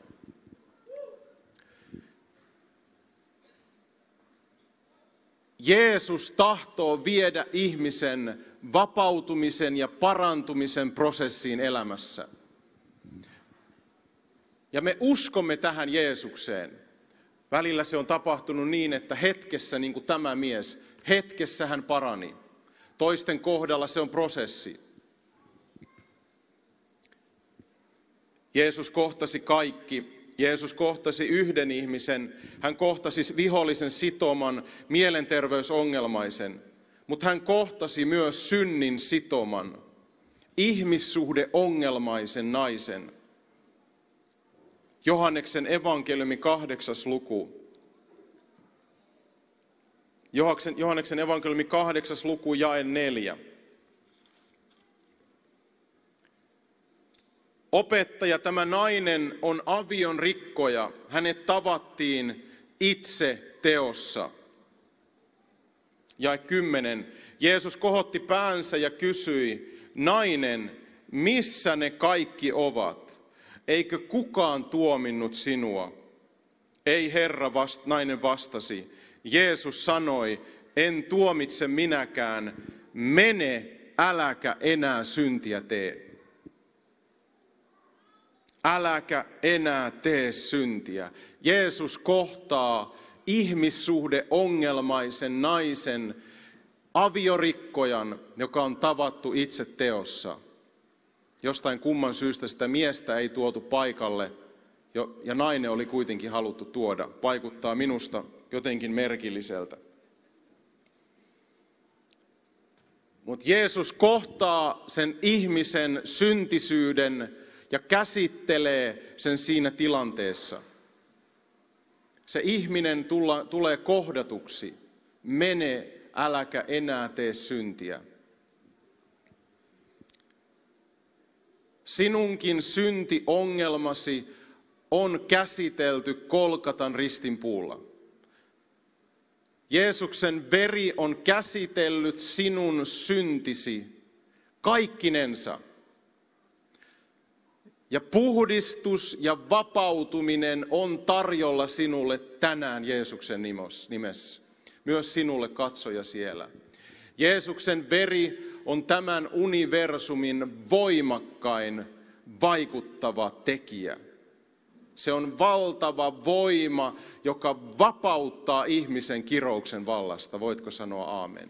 Jeesus tahtoo viedä ihmisen vapautumisen ja parantumisen prosessiin elämässä. Ja me uskomme tähän Jeesukseen. Välillä se on tapahtunut niin, että hetkessä, niin kuin tämä mies, hetkessä hän parani. Toisten kohdalla se on prosessi. Jeesus kohtasi kaikki. Jeesus kohtasi yhden ihmisen. Hän kohtasi vihollisen sitoman, mielenterveysongelmaisen. Mutta hän kohtasi myös synnin sitoman, ihmissuhdeongelmaisen naisen. Johanneksen evankeliumi kahdeksas luku. Johanneksen evankeliumi kahdeksas luku, jae neljä. Opettaja, tämä nainen on avion rikkoja. Hänet tavattiin itse teossa. Jae kymmenen. Jeesus kohotti päänsä ja kysyi, nainen, missä ne kaikki ovat? Eikö kukaan tuominnut sinua? Ei, Herra, vast, nainen vastasi. Jeesus sanoi, en tuomitse minäkään, mene, äläkä enää syntiä tee. Äläkä enää tee syntiä. Jeesus kohtaa ihmissuhdeongelmaisen naisen, aviorikkojan, joka on tavattu itse teossa. Jostain kumman syystä sitä miestä ei tuotu paikalle, ja nainen oli kuitenkin haluttu tuoda. Vaikuttaa minusta jotenkin merkilliseltä. Mutta Jeesus kohtaa sen ihmisen syntisyyden ja käsittelee sen siinä tilanteessa. Se ihminen tulla, tulee kohdatuksi. Mene, äläkä enää tee syntiä. Sinunkin syntiongelmasi on käsitelty Golgatan ristinpuulla. Jeesuksen veri on käsitellyt sinun syntisi kaikkinensa. Ja puhdistus ja vapautuminen on tarjolla sinulle tänään Jeesuksen nimessä. Myös sinulle katsoja siellä. Jeesuksen veri on tämän universumin voimakkain vaikuttava tekijä. Se on valtava voima, joka vapauttaa ihmisen kirouksen vallasta. Voitko sanoa aamen?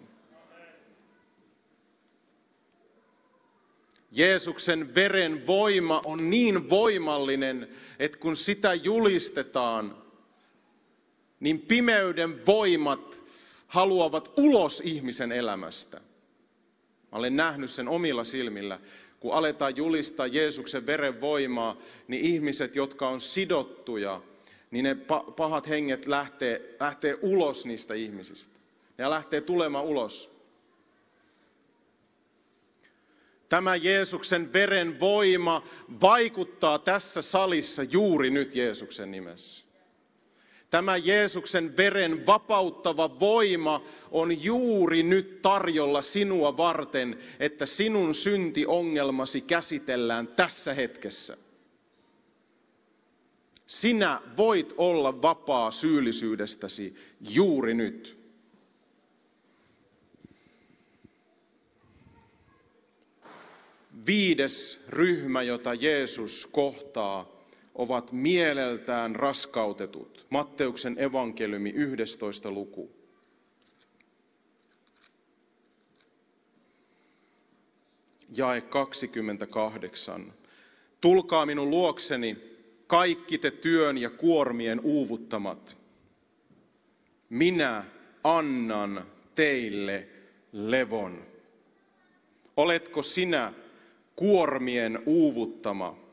Jeesuksen veren voima on niin voimallinen, että kun sitä julistetaan, niin pimeyden voimat haluavat ulos ihmisen elämästä. Mä olen nähnyt sen omilla silmillä. Kun aletaan julistaa Jeesuksen veren voimaa, niin ihmiset, jotka on sidottuja, niin ne pahat henget lähtee, lähtee ulos niistä ihmisistä. Ne lähtee tulemaan ulos. Tämä Jeesuksen veren voima vaikuttaa tässä salissa juuri nyt Jeesuksen nimessä. Tämä Jeesuksen veren vapauttava voima on juuri nyt tarjolla sinua varten, että sinun syntiongelmasi käsitellään tässä hetkessä. Sinä voit olla vapaa syyllisyydestäsi juuri nyt. Viides ryhmä, jota Jeesus kohtaa, ovat mieleltään raskautetut. Matteuksen evankeliumi yhdestoista luku. Jae kaksikymmentäkahdeksan. Tulkaa minun luokseni, kaikki te työn ja kuormien uuvuttamat. Minä annan teille levon. Oletko sinä kuormien uuvuttama?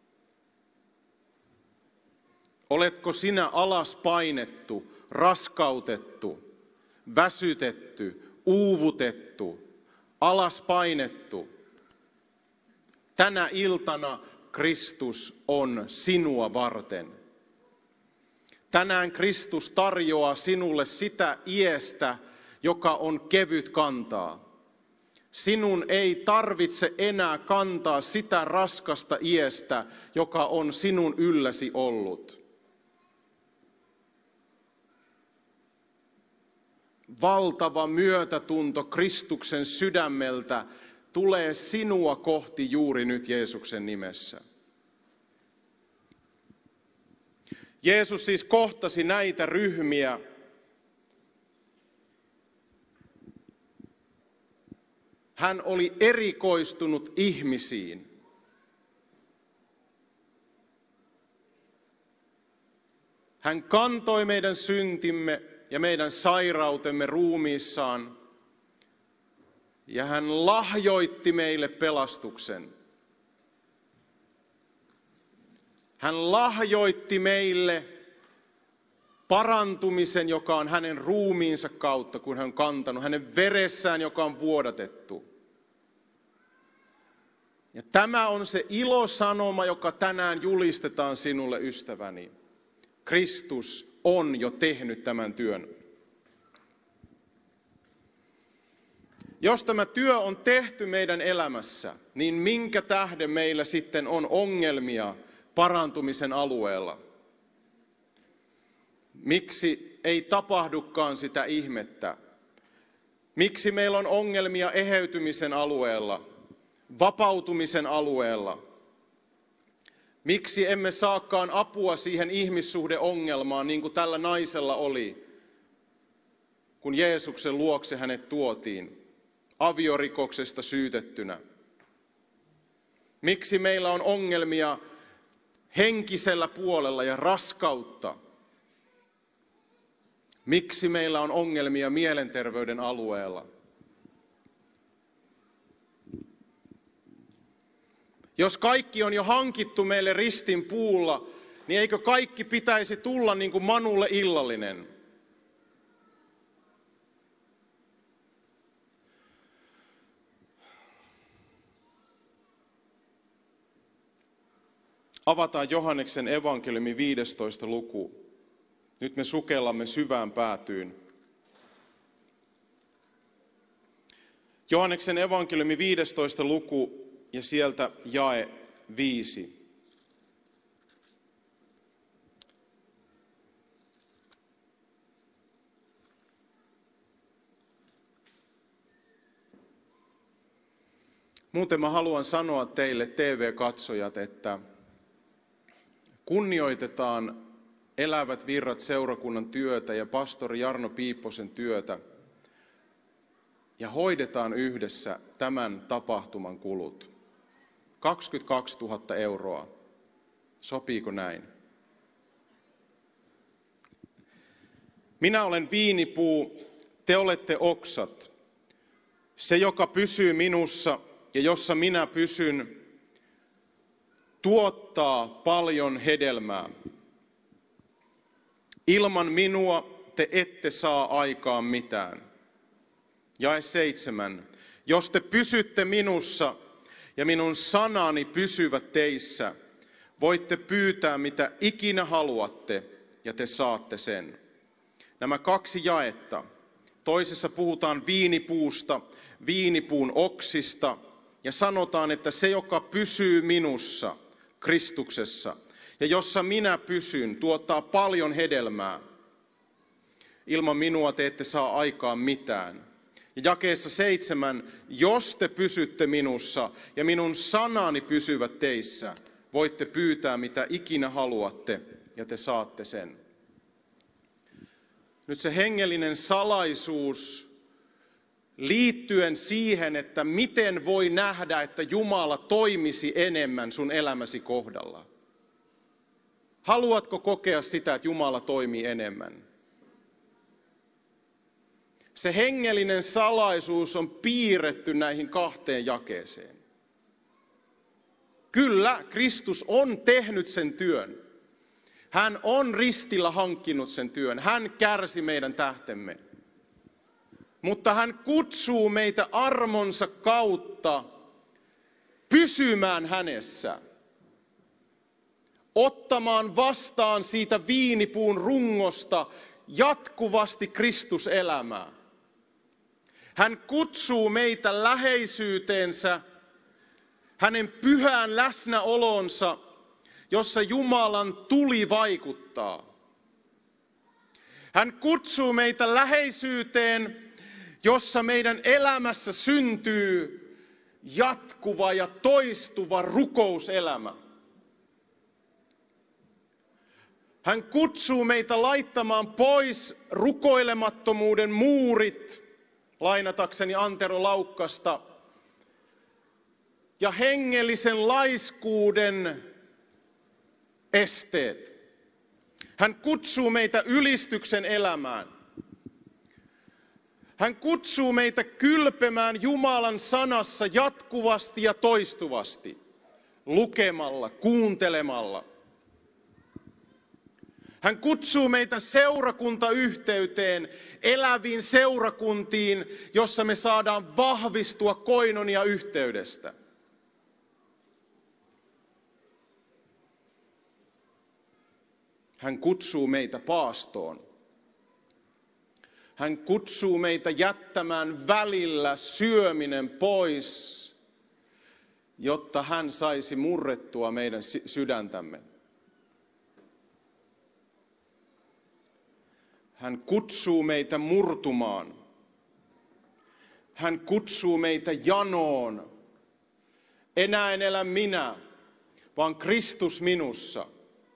Oletko sinä alas painettu, raskautettu, väsytetty, uuvutettu, alas painettu? Tänä iltana Kristus on sinua varten. Tänään Kristus tarjoaa sinulle sitä iestä, joka on kevyt kantaa. Sinun ei tarvitse enää kantaa sitä raskasta iestä, joka on sinun ylläsi ollut. Valtava myötätunto Kristuksen sydämeltä tulee sinua kohti juuri nyt Jeesuksen nimessä. Jeesus siis kohtasi näitä ryhmiä. Hän oli erikoistunut ihmisiin. Hän kantoi meidän syntimme ja meidän sairautemme ruumiissaan. Ja hän lahjoitti meille pelastuksen. Hän lahjoitti meille parantumisen, joka on hänen ruumiinsa kautta, kun hän on kantanut, hänen veressään, joka on vuodatettu. Ja tämä on se ilosanoma, joka tänään julistetaan sinulle, ystäväni. Kristus on jo tehnyt tämän työn. Jos tämä työ on tehty meidän elämässä, niin minkä tähden meillä sitten on ongelmia parantumisen alueella? Miksi ei tapahdukaan sitä ihmettä? Miksi meillä on ongelmia eheytymisen alueella, vapautumisen alueella? Miksi emme saakaan apua siihen ihmissuhdeongelmaan, niin kuin tällä naisella oli, kun Jeesuksen luokse hänet tuotiin, aviorikoksesta syytettynä? Miksi meillä on ongelmia henkisellä puolella ja raskautta? Miksi meillä on ongelmia mielenterveyden alueella? Jos kaikki on jo hankittu meille ristin puulla, niin eikö kaikki pitäisi tulla niin kuin Manulle illallinen? Avataan Johanneksen evankeliumin viidestoista luku. Nyt me sukellamme syvään päätyyn. Johanneksen evankeliumi viidestoista luku ja sieltä jae viisi. Muuten mä haluan sanoa teille T V-katsojat, että kunnioitetaan Elävät virrat seurakunnan työtä ja pastori Jarno Piipposen työtä ja hoidetaan yhdessä tämän tapahtuman kulut. kaksikymmentäkaksituhatta euroa. Sopiiko näin? Minä olen viinipuu, te olette oksat. Se, joka pysyy minussa ja jossa minä pysyn, tuottaa paljon hedelmää. Ilman minua te ette saa aikaan mitään. Jae seitsemän. Jos te pysytte minussa ja minun sanani pysyvät teissä, voitte pyytää mitä ikinä haluatte ja te saatte sen. Nämä kaksi jaetta. Toisessa puhutaan viinipuusta, viinipuun oksista ja sanotaan, että se, joka pysyy minussa, Kristuksessa, ja jossa minä pysyn, tuottaa paljon hedelmää. Ilman minua te ette saa aikaan mitään. Ja jakeessa seitsemän, jos te pysytte minussa ja minun sanani pysyvät teissä, voitte pyytää mitä ikinä haluatte ja te saatte sen. Nyt se hengellinen salaisuus liittyen siihen, että miten voi nähdä, että Jumala toimisi enemmän sun elämäsi kohdalla. Haluatko kokea sitä, että Jumala toimii enemmän? Se hengellinen salaisuus on piirretty näihin kahteen jakeeseen. Kyllä, Kristus on tehnyt sen työn. Hän on ristillä hankkinut sen työn. Hän kärsi meidän tähtemme. Mutta hän kutsuu meitä armonsa kautta pysymään hänessä. Ottamaan vastaan siitä viinipuun rungosta jatkuvasti Kristuselämää. Hän kutsuu meitä läheisyyteensä, hänen pyhään läsnäolonsa, jossa Jumalan tuli vaikuttaa. Hän kutsuu meitä läheisyyteen, jossa meidän elämässä syntyy jatkuva ja toistuva rukouselämä. Hän kutsuu meitä laittamaan pois rukoilemattomuuden muurit, lainatakseni Antero Laukkasta, ja hengellisen laiskuuden esteet. Hän kutsuu meitä ylistyksen elämään. Hän kutsuu meitä kylpemään Jumalan sanassa jatkuvasti ja toistuvasti, lukemalla, kuuntelemalla. Hän kutsuu meitä seurakuntayhteyteen, eläviin seurakuntiin, jossa me saadaan vahvistua koinonia yhteydestä. Hän kutsuu meitä paastoon. Hän kutsuu meitä jättämään välillä syöminen pois jotta hän saisi murrettua meidän sydäntämme. Hän kutsuu meitä murtumaan. Hän kutsuu meitä janoon. Enää en elä minä, vaan Kristus minussa.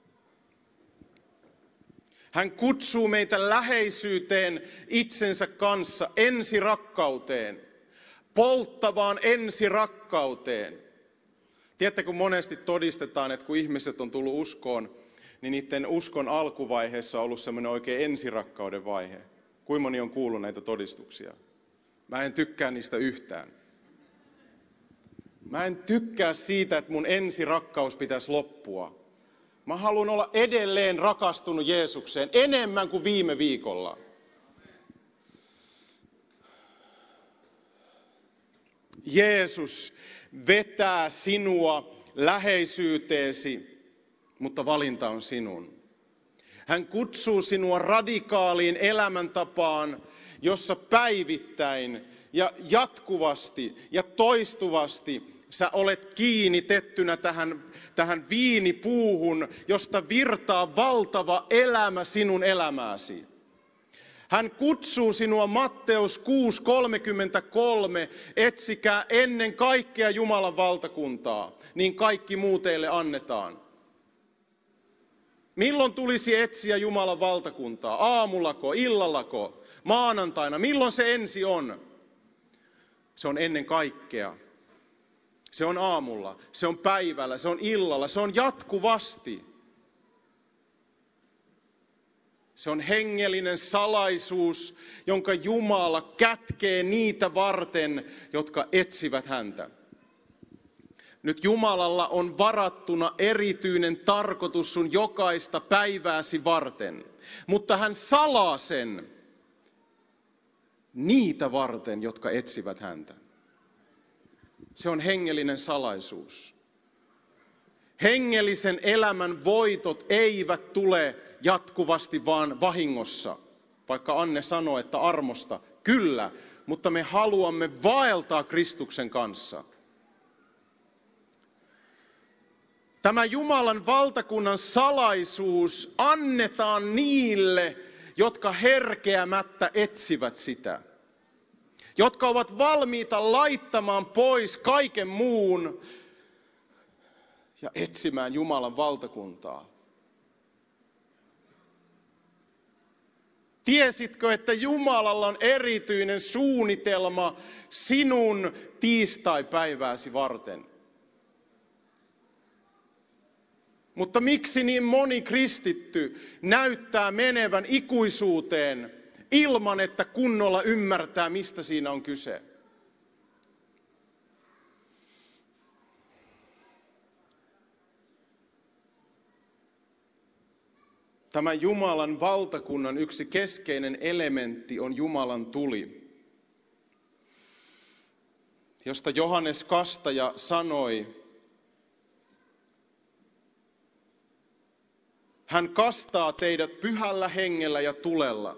Hän kutsuu meitä läheisyyteen itsensä kanssa, ensirakkauteen, polttavaan ensirakkauteen. Tiedätte, kun monesti todistetaan, että kun ihmiset on tullut uskoon, niin niiden uskon alkuvaiheessa on ollut semmoinen oikein ensirakkauden vaihe. Kuinka moni on kuullut näitä todistuksia? Mä en tykkää niistä yhtään. Mä en tykkää siitä, että mun ensirakkaus pitäisi loppua. Mä haluan olla edelleen rakastunut Jeesukseen enemmän kuin viime viikolla. Jeesus vetää sinua läheisyyteesi, mutta valinta on sinun. Hän kutsuu sinua radikaaliin elämäntapaan, jossa päivittäin ja jatkuvasti ja toistuvasti sä olet kiinnitettynä tähän, tähän viinipuuhun, josta virtaa valtava elämä sinun elämääsi. Hän kutsuu sinua Matteus kuusi kolmekymmentäkolme, etsikää ennen kaikkea Jumalan valtakuntaa, niin kaikki muu teille annetaan. Milloin tulisi etsiä Jumalan valtakuntaa? Aamullako, illallako, maanantaina? Milloin se ensi on? Se on ennen kaikkea. Se on aamulla, se on päivällä, se on illalla, se on jatkuvasti. Se on hengellinen salaisuus, jonka Jumala kätkee niitä varten, jotka etsivät häntä. Nyt Jumalalla on varattuna erityinen tarkoitus sun jokaista päivääsi varten, mutta hän salaa sen niitä varten, jotka etsivät häntä. Se on hengellinen salaisuus. Hengellisen elämän voitot eivät tule jatkuvasti vaan vahingossa, vaikka Anne sanoi, että armosta. Kyllä, mutta me haluamme vaeltaa Kristuksen kanssa. Tämä Jumalan valtakunnan salaisuus annetaan niille, jotka herkeämättä etsivät sitä. Jotka ovat valmiita laittamaan pois kaiken muun ja etsimään Jumalan valtakuntaa. Tiesitkö, että Jumalalla on erityinen suunnitelma sinun tiistaipäivääsi varten? Mutta miksi niin moni kristitty näyttää menevän ikuisuuteen ilman, että kunnolla ymmärtää, mistä siinä on kyse? Tämän Jumalan valtakunnan yksi keskeinen elementti on Jumalan tuli, josta Johannes Kastaja sanoi, hän kastaa teidät pyhällä hengellä ja tulella.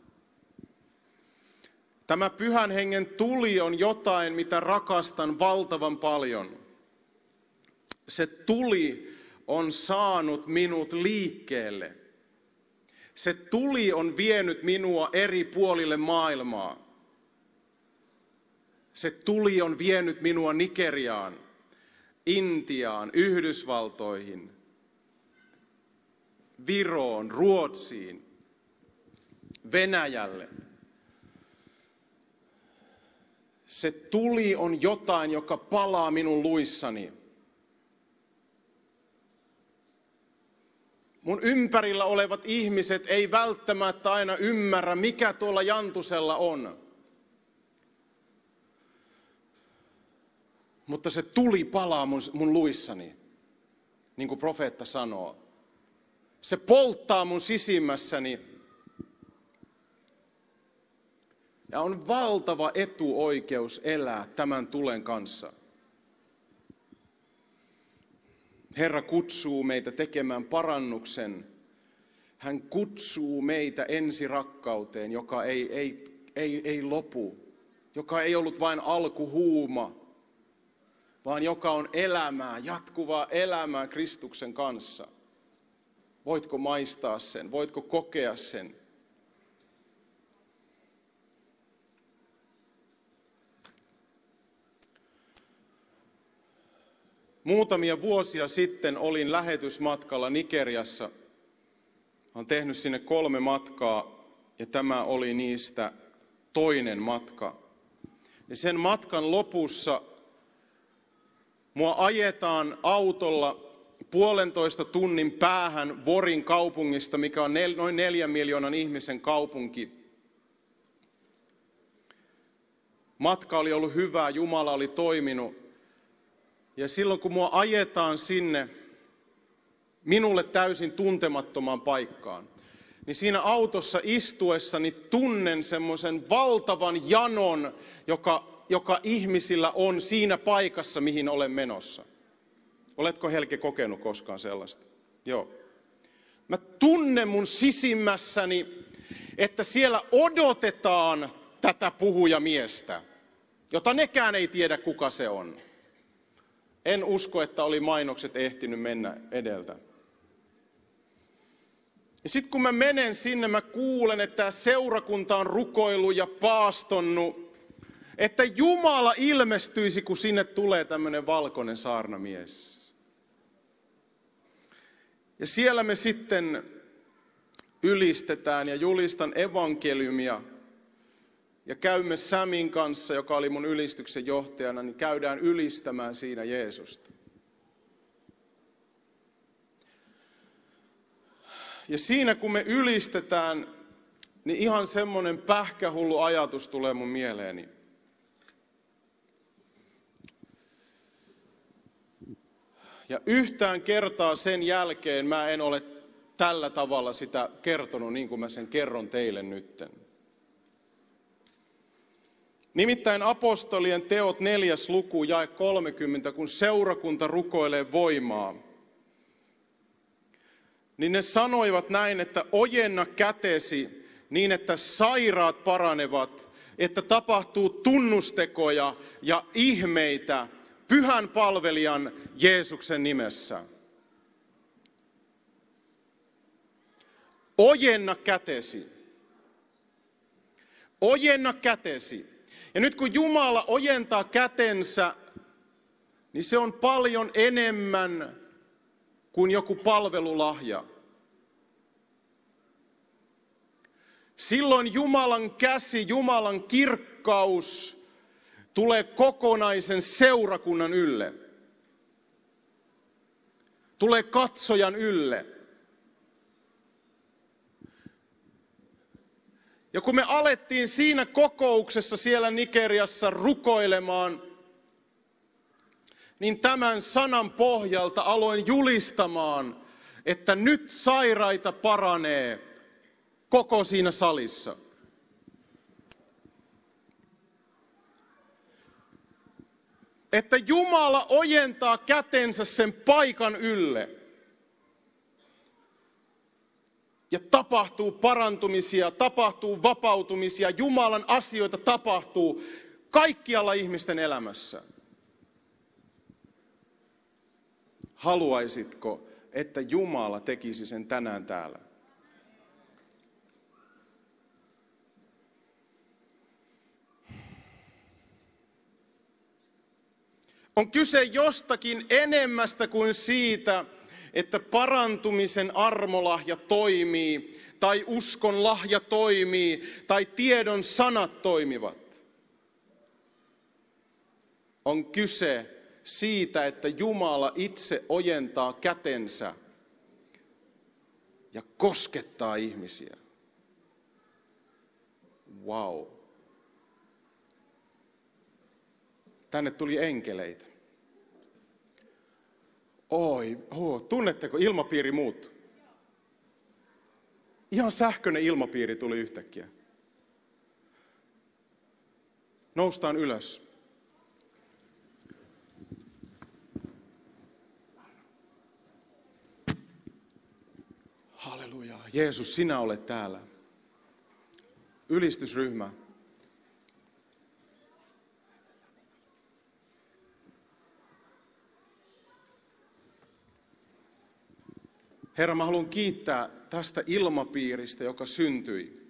Tämä pyhän hengen tuli on jotain, mitä rakastan valtavan paljon. Se tuli on saanut minut liikkeelle. Se tuli on vienyt minua eri puolille maailmaa. Se tuli on vienyt minua Nigeriaan, Intiaan, Yhdysvaltoihin, Viroon, Ruotsiin, Venäjälle. Se tuli on jotain, joka palaa minun luissani. Mun ympärillä olevat ihmiset ei välttämättä aina ymmärrä, mikä tuolla Jantusella on. Mutta se tuli palaa mun, mun luissani, niin kuin profeetta sanoo. Se polttaa mun sisimmässäni. Ja on valtava etuoikeus elää tämän tulen kanssa. Herra kutsuu meitä tekemään parannuksen. Hän kutsuu meitä ensirakkauteen, joka ei, ei, ei, ei lopu, joka ei ollut vain alkuhuuma, vaan joka on elämää, jatkuvaa elämää Kristuksen kanssa. Voitko maistaa sen? Voitko kokea sen? Muutamia vuosia sitten olin lähetysmatkalla Nigeriassa. Olen tehnyt sinne kolme matkaa ja tämä oli niistä toinen matka. Ja sen matkan lopussa mua ajetaan autolla puolentoista tunnin päähän Vorin kaupungista, mikä on nel, noin neljän miljoonan ihmisen kaupunki. Matka oli ollut hyvä, Jumala oli toiminut. Ja silloin kun mua ajetaan sinne minulle täysin tuntemattomaan paikkaan, niin siinä autossa istuessani tunnen semmoisen valtavan janon, joka, joka ihmisillä on siinä paikassa, mihin olen menossa. Oletko Helke kokenut koskaan sellaista? Joo. Mä tunnen mun sisimmässäni, että siellä odotetaan tätä puhujamiestä, jota nekään ei tiedä kuka se on. En usko, että oli mainokset ehtinyt mennä edeltä. Ja sitten kun mä menen sinne, mä kuulen, että tämä seurakunta on rukoillut ja paastonnut, että Jumala ilmestyisi, kun sinne tulee tämmöinen valkoinen saarnamies. Ja siellä me sitten ylistetään ja julistan evankeliumia. Ja käymme Samin kanssa, joka oli mun ylistyksen johtajana, niin käydään ylistämään siinä Jeesusta. Ja siinä kun me ylistetään, niin ihan semmoinen pähkähullu ajatus tulee mun mieleeni. Ja yhtään kertaa sen jälkeen mä en ole tällä tavalla sitä kertonut, niin kuin mä sen kerron teille nytten. Nimittäin apostolien teot neljäs luku, jae kolmekymmentä, kun seurakunta rukoilee voimaa, niin ne sanoivat näin, että ojenna kätesi niin, että sairaat paranevat, että tapahtuu tunnustekoja ja ihmeitä pyhän palvelijan Jeesuksen nimessä. Ojenna kätesi. Ojenna kätesi. Ja nyt kun Jumala ojentaa kätensä, niin se on paljon enemmän kuin joku palvelulahja. Silloin Jumalan käsi, Jumalan kirkkaus tulee kokonaisen seurakunnan ylle. Tulee katsojan ylle. Ja kun me alettiin siinä kokouksessa siellä Nigeriassa rukoilemaan, niin tämän sanan pohjalta aloin julistamaan, että nyt sairaita paranee koko siinä salissa. Että Jumala ojentaa kätensä sen paikan ylle. Ja tapahtuu parantumisia, tapahtuu vapautumisia, Jumalan asioita tapahtuu kaikkialla ihmisten elämässä. Haluaisitko, että Jumala tekisi sen tänään täällä? On kyse jostakin enemmästä kuin siitä, että parantumisen armolahja toimii, tai uskon lahja toimii, tai tiedon sanat toimivat. On kyse siitä, että Jumala itse ojentaa kätensä ja koskettaa ihmisiä. Wow. Tänne tuli enkeleitä. Oi, oh, tunnetteko, ilmapiiri muuttui. Ihan sähköinen ilmapiiri tuli yhtäkkiä. Noustaan ylös. Halleluja. Jeesus, sinä olet täällä. Herra, mä haluan kiittää tästä ilmapiiristä, joka syntyi.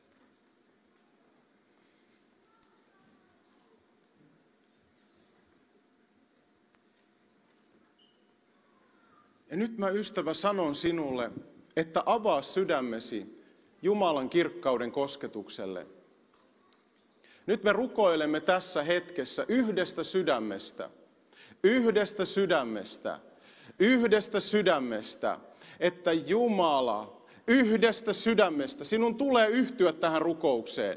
Ja nyt mä, ystävä, sanon sinulle, että avaa sydämesi Jumalan kirkkauden kosketukselle. Nyt me rukoilemme tässä hetkessä yhdestä sydämestä, yhdestä sydämestä, yhdestä sydämestä, että Jumala, yhdestä sydämestä, sinun tulee yhtyä tähän rukoukseen.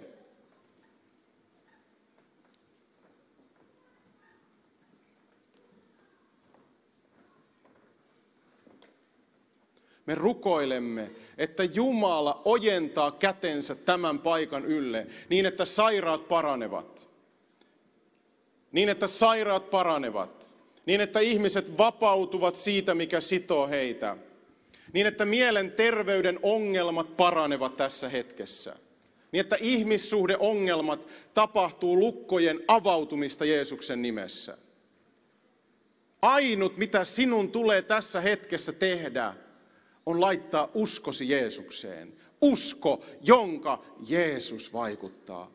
Me rukoilemme, että Jumala ojentaa kätensä tämän paikan ylle, niin että sairaat paranevat. Niin että sairaat paranevat. Niin että ihmiset vapautuvat siitä, mikä sitoo heitä. Niin että mielen terveyden ongelmat paranevat tässä hetkessä. Niin että ihmissuhdeongelmat tapahtuu lukkojen avautumista Jeesuksen nimessä. Ainut, mitä sinun tulee tässä hetkessä tehdä, on laittaa uskosi Jeesukseen. Usko, jonka Jeesus vaikuttaa.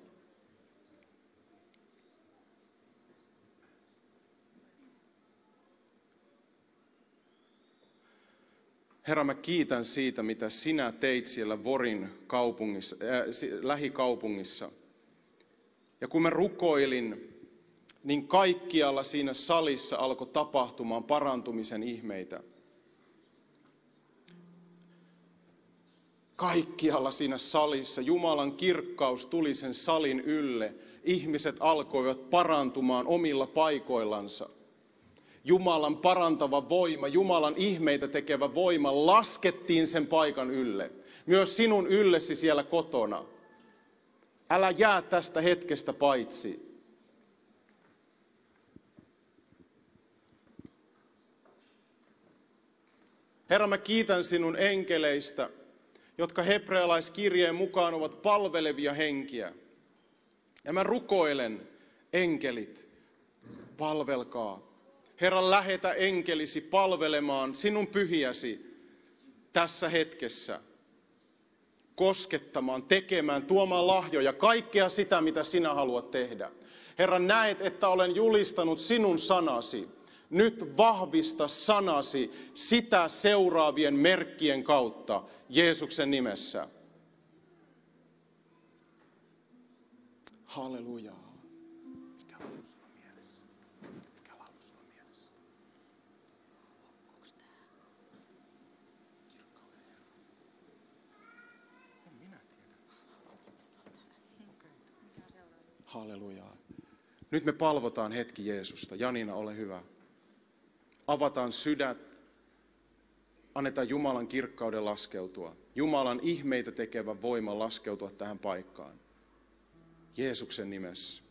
Herra, mä kiitän siitä, mitä sinä teit siellä Vorin kaupungissa, äh, lähikaupungissa. Ja kun mä rukoilin, niin kaikkialla siinä salissa alkoi tapahtumaan parantumisen ihmeitä. Kaikkialla siinä salissa Jumalan kirkkaus tuli sen salin ylle. Ihmiset alkoivat parantumaan omilla paikoillansa. Jumalan parantava voima, Jumalan ihmeitä tekevä voima laskettiin sen paikan ylle. Myös sinun yllesi siellä kotona. Älä jää tästä hetkestä paitsi. Herra, mä kiitän sinun enkeleistä, jotka hebrealaiskirjeen mukaan ovat palvelevia henkiä. Ja mä rukoilen, enkelit, palvelkaa. Herra, lähetä enkelisi palvelemaan sinun pyhiäsi tässä hetkessä. Koskettamaan, tekemään, tuomaan lahjoja, kaikkea sitä, mitä sinä haluat tehdä. Herra, näet, että olen julistanut sinun sanasi. Nyt vahvista sanasi sitä seuraavien merkkien kautta Jeesuksen nimessä. Halleluja. Mikä laulu sulla mielessä? Mikä laulu sulla mielessä? Onks tää? Kirkkauden Herra. En minä tiedä. Okei. Halleluja. Nyt me palvotaan hetki Jeesusta. Janina, ole hyvä. Avataan sydät, annetaan Jumalan kirkkauden laskeutua. Jumalan ihmeitä tekevä voima laskeutua tähän paikkaan. Jeesuksen nimessä.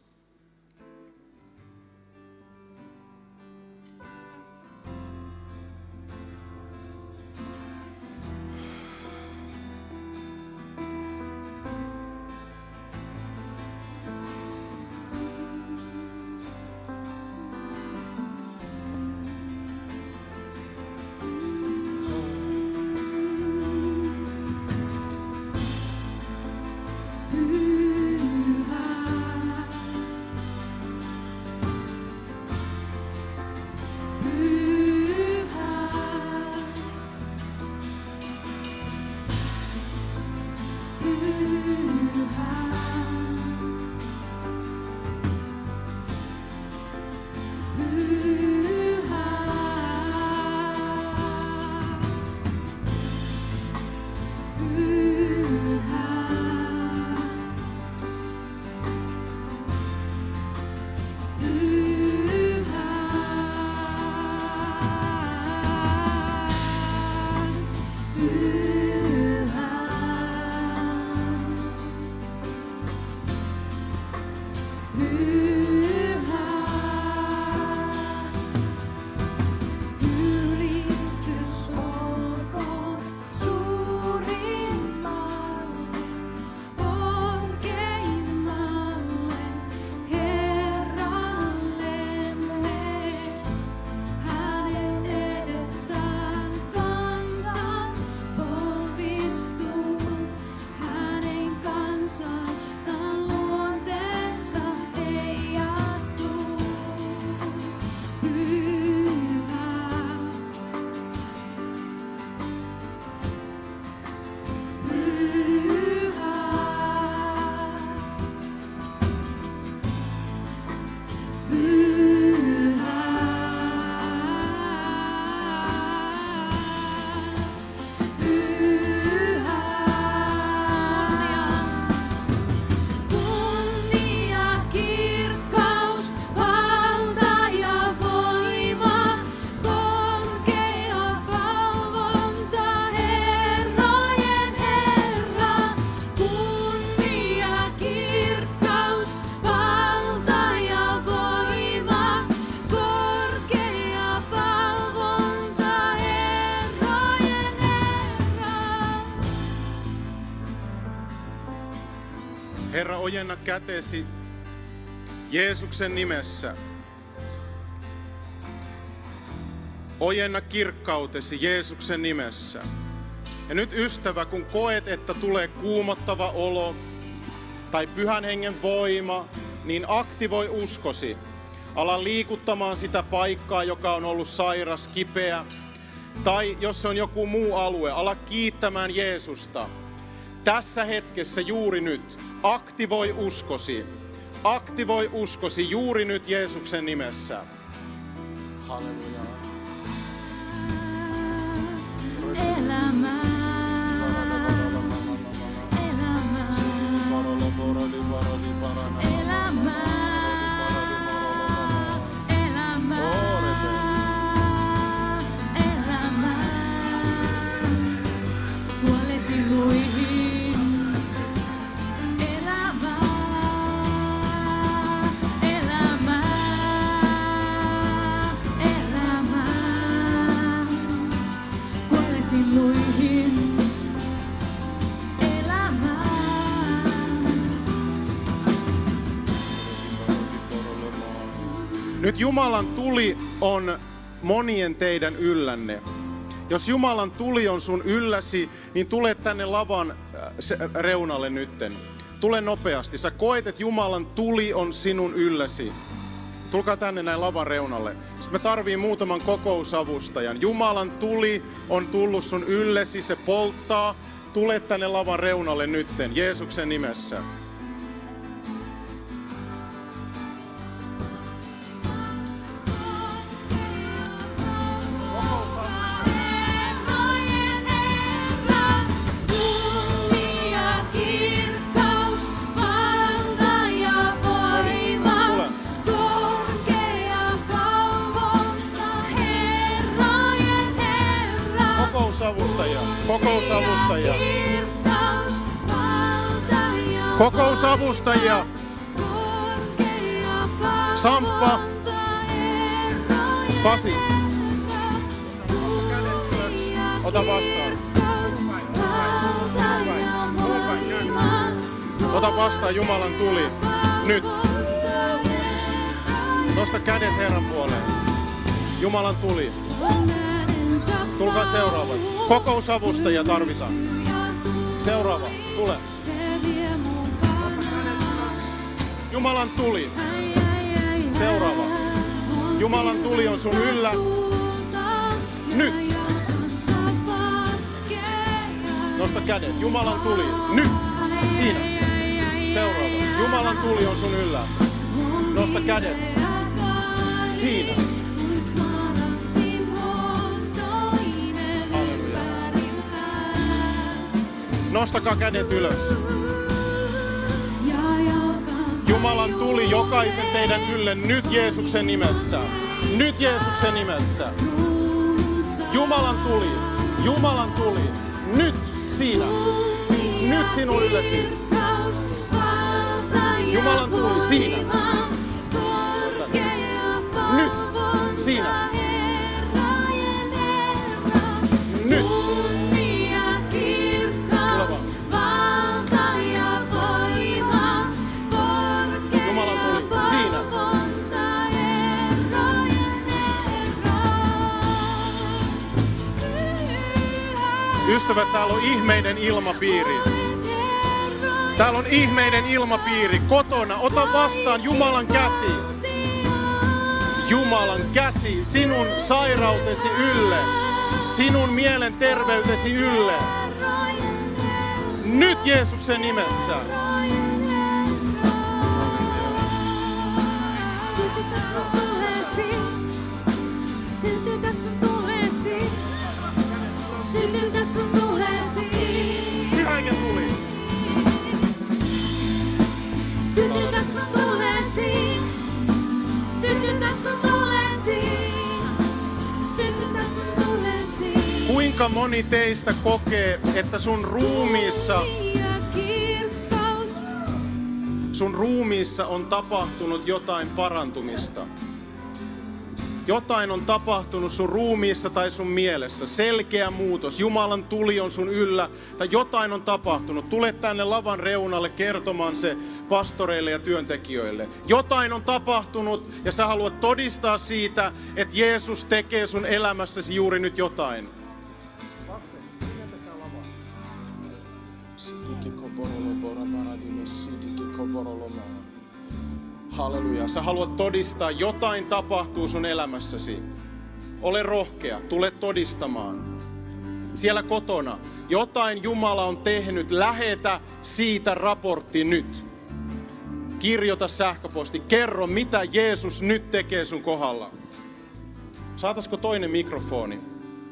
Pyhä Herra, ojenna kätesi Jeesuksen nimessä. Ojenna kirkkautesi Jeesuksen nimessä. Ja nyt ystävä, kun koet, että tulee kuumottava olo tai pyhän hengen voima, niin aktivoi uskosi. Ala liikuttamaan sitä paikkaa, joka on ollut sairas, kipeä. Tai jos se on joku muu alue, ala kiittämään Jeesusta. Tässä hetkessä juuri nyt aktivoi uskosi. Aktivoi uskosi juuri nyt Jeesuksen nimessä. Halleluja. Elämää, elämää, elämää, elämää, elämää. Kuolesi luihin. Elämää, elämää, elämää. Kuolesi luihin. Elämää. Nyt Jumalan tuli on monien teidän yllänne. Jos Jumalan tuli on sun ylläsi, niin tule tänne lavan äh, se- reunalle nytten. Tule nopeasti. Sä koet, että Jumalan tuli on sinun ylläsi. Tulkaa tänne näin lavan reunalle. Sitten me tarvii muutaman kokousavustajan. Jumalan tuli on tullut sun yllesi, se polttaa. Tule tänne lavan reunalle nytten, Jeesuksen nimessä. Herrojen Herra, tuli ja kirkkaus, valta ja voima, korkea valvonta. Herrojen Herra, Kokousavustaja, kokousavustaja, kirkkaus, valta ja kokousavustajia. korkea valvonta. Samppa, Herrojen Pasi, tuli ja ota vastaan. kirkkaus, valta ja voima. Ota vastaan Jumalan tuli. Nyt. Nosta kädet Herran puoleen. Jumalan tuli. Tulkaa seuraava. Kokousavustajia tarvitaan. Seuraava. Tule. Jumalan tuli. Seuraava. Jumalan tuli on sun yllä. Nyt. Nosta kädet. Jumalan tuli. Nyt. Siinä. Seuraava. Jumalan tuli on sun yllä. Nosta kädet. Siinä. Halleluja. Nostakaa kädet ylös. Jumalan tuli jokaisen teidän ylle nyt Jeesuksen nimessä. Nyt Jeesuksen nimessä. Jumalan tuli. Jumalan tuli. Nyt siinä. Nyt sinun yllesi. Jumalan tuli siinä. Nyt siinä. Nyt. Jumalan tuli siinä. Ystävät, täällä on ihmeinen ilmapiiri. Täällä on ihmeinen ilmapiiri kotona. Ota vastaan Jumalan käsi. Jumalan käsi sinun sairautesi ylle. Sinun mielen terveytesi ylle. Nyt Jeesuksen nimessä. Sytytä sun tulesi. Sytytä sun tulesi. Sytytä sun tulesi. Pyhä hengen tuli. Sytytä sun tulesi. Sytytä sun tulesi. Sytytä sun tulesi. Kuinka moni teistä kokee, että sun ruumiissa, Ja kirkkaus. sun ruumiissa on tapahtunut jotain parantumista? Jotain on tapahtunut sun ruumiissa tai sun mielessä. Selkeä muutos. Jumalan tuli on sun yllä. Tai jotain on tapahtunut. Tule tänne lavan reunalle kertomaan se pastoreille ja työntekijöille. Jotain on tapahtunut ja sä haluat todistaa siitä, että Jeesus tekee sun elämässäsi juuri nyt jotain. Halleluja. Sä haluat todistaa, jotain tapahtuu sun elämässäsi. Ole rohkea, tule todistamaan. Siellä kotona, jotain Jumala on tehnyt, lähetä siitä raportti nyt. Kirjoita sähköposti, kerro mitä Jeesus nyt tekee sun kohdalla. Saataisiko toinen mikrofoni?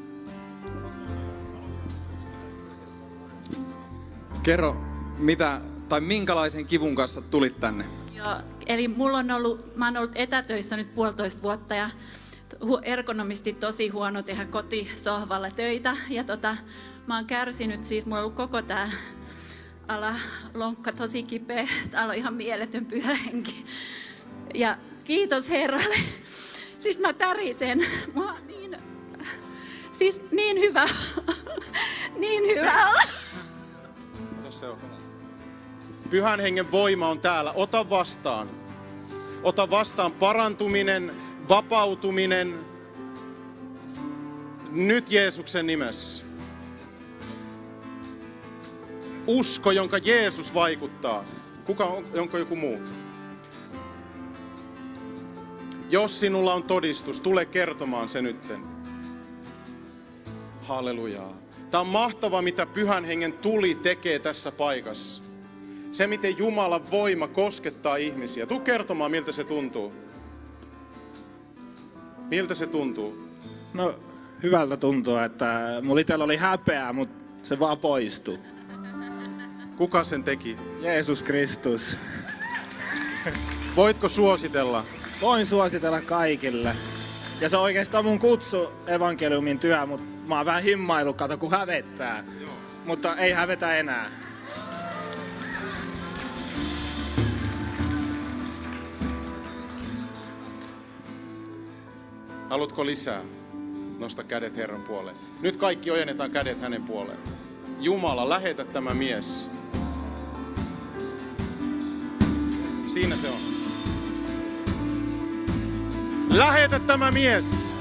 Kerro, mitä tai minkälaisen kivun kanssa tulit tänne? Joo, eli mulla on ollut, mä oon ollut etätöissä nyt puolitoista vuotta ja ergonomisti tosi huono tehdä kotisohvalla töitä. Ja tota, mä oon kärsinyt, siis mulla on ollut koko tää alalonkka tosi kipeä, täällä on ihan mieletön pyhä henki. Ja kiitos Herralle. Siis mä tärisen, mä oon niin, siis niin hyvä, niin hyvä olla. Mitä se on? Pyhän hengen voima on täällä. Ota vastaan. Ota vastaan parantuminen, vapautuminen. Nyt Jeesuksen nimessä. Usko, jonka Jeesus vaikuttaa. Kuka on, onko joku muu? Jos sinulla on todistus, tule kertomaan se nytten. Hallelujaa. Tämä on mahtavaa, mitä Pyhän Hengen tuli tekee tässä paikassa. Se, miten Jumalan voima koskettaa ihmisiä. Tuu kertomaan, miltä se tuntuu. Miltä se tuntuu? No, hyvältä tuntuu, että mulla itsellä oli häpeää, mutta se vaan poistui. Kuka sen teki? Jeesus Kristus. Voitko suositella? Voin suositella kaikille. Ja se on oikeastaan mun kutsu evankeliumin työ, mutta mä oon vähän himmailu, kato kun hävettää. Joo. Mutta ei hävetä enää. Haluatko lisää? Nosta kädet Herran puoleen. Nyt kaikki ojennetaan kädet hänen puoleen. Jumala, lähetä tämä mies. Siinä se on. Lähetä tämä mies.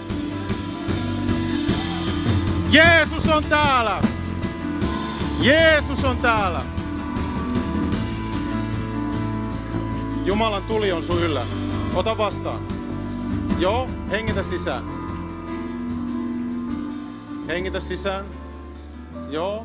Jeesus on täällä. Jeesus on täällä. Jumalan tuli on sun yllä. Ota vastaan. Joo, hengitä sisään. Hengitä sisään. Joo.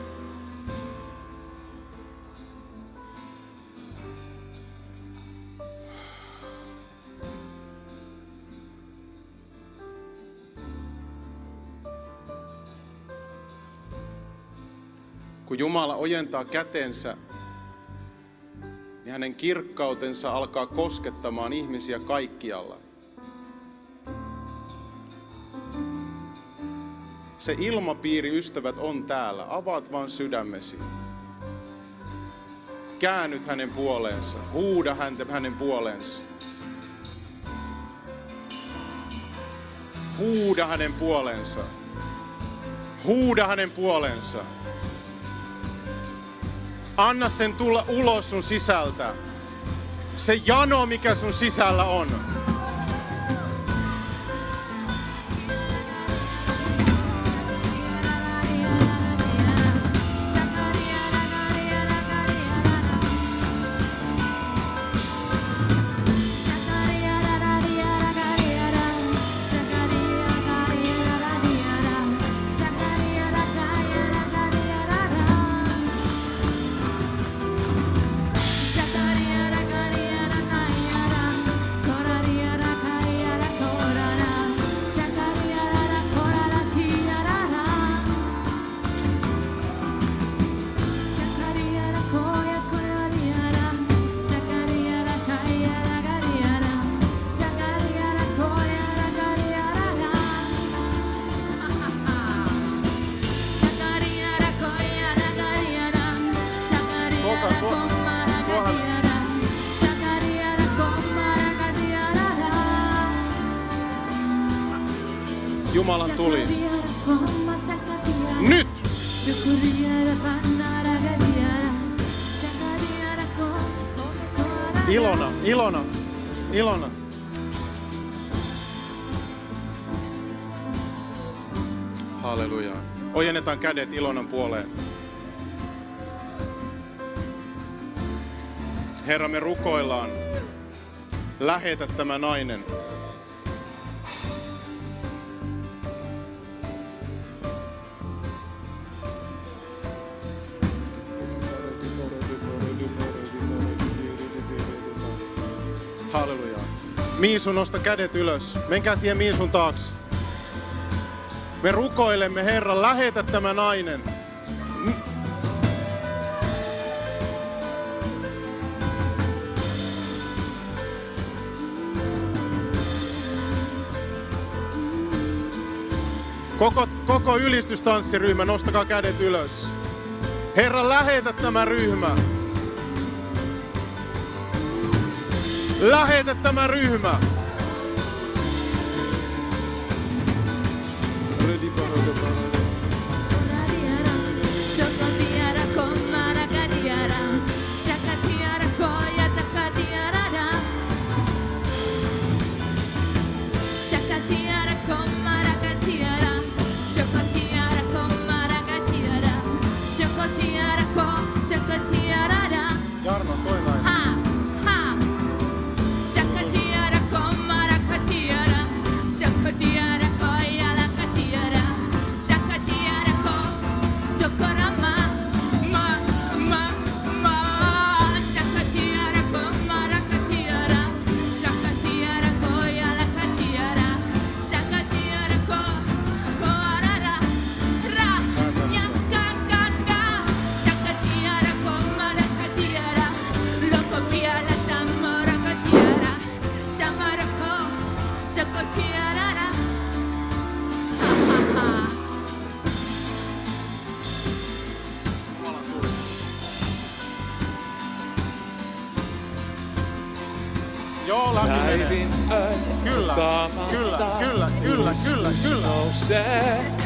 Kun Jumala ojentaa kätensä, niin hänen kirkkautensa alkaa koskettamaan ihmisiä kaikkialla. Se ilmapiiri, ystävät, on täällä. Avaat vaan sydämesi. Käännyt hänen puoleensa. Huuda häntä hänen puoleensa. Huuda hänen puoleensa. Huuda hänen puoleensa. Anna sen tulla ulos sun sisältä. Se jano, mikä sun sisällä on. Shakariya Jumalan tuli. Nyt! Ilona, Ilona, Ilona. Halleluja. Ojennetaan kädet Ilonan puoleen. Herra, me rukoillaan. Lähetä tämä nainen. Halleluja. Miisu, nosta kädet ylös. Menkää siihen Miisun taakse. Me rukoilemme, Herra, lähetä tämä nainen. Koko, koko ylistystanssiryhmä, nostakaa kädet ylös. Herra, lähetä tämä ryhmä. Lähetä tämä ryhmä. Jarno, toi nainen. Joo, läpi menee. Kyllä, kyllä, kyllä, kyllä, kyllä, kyllä.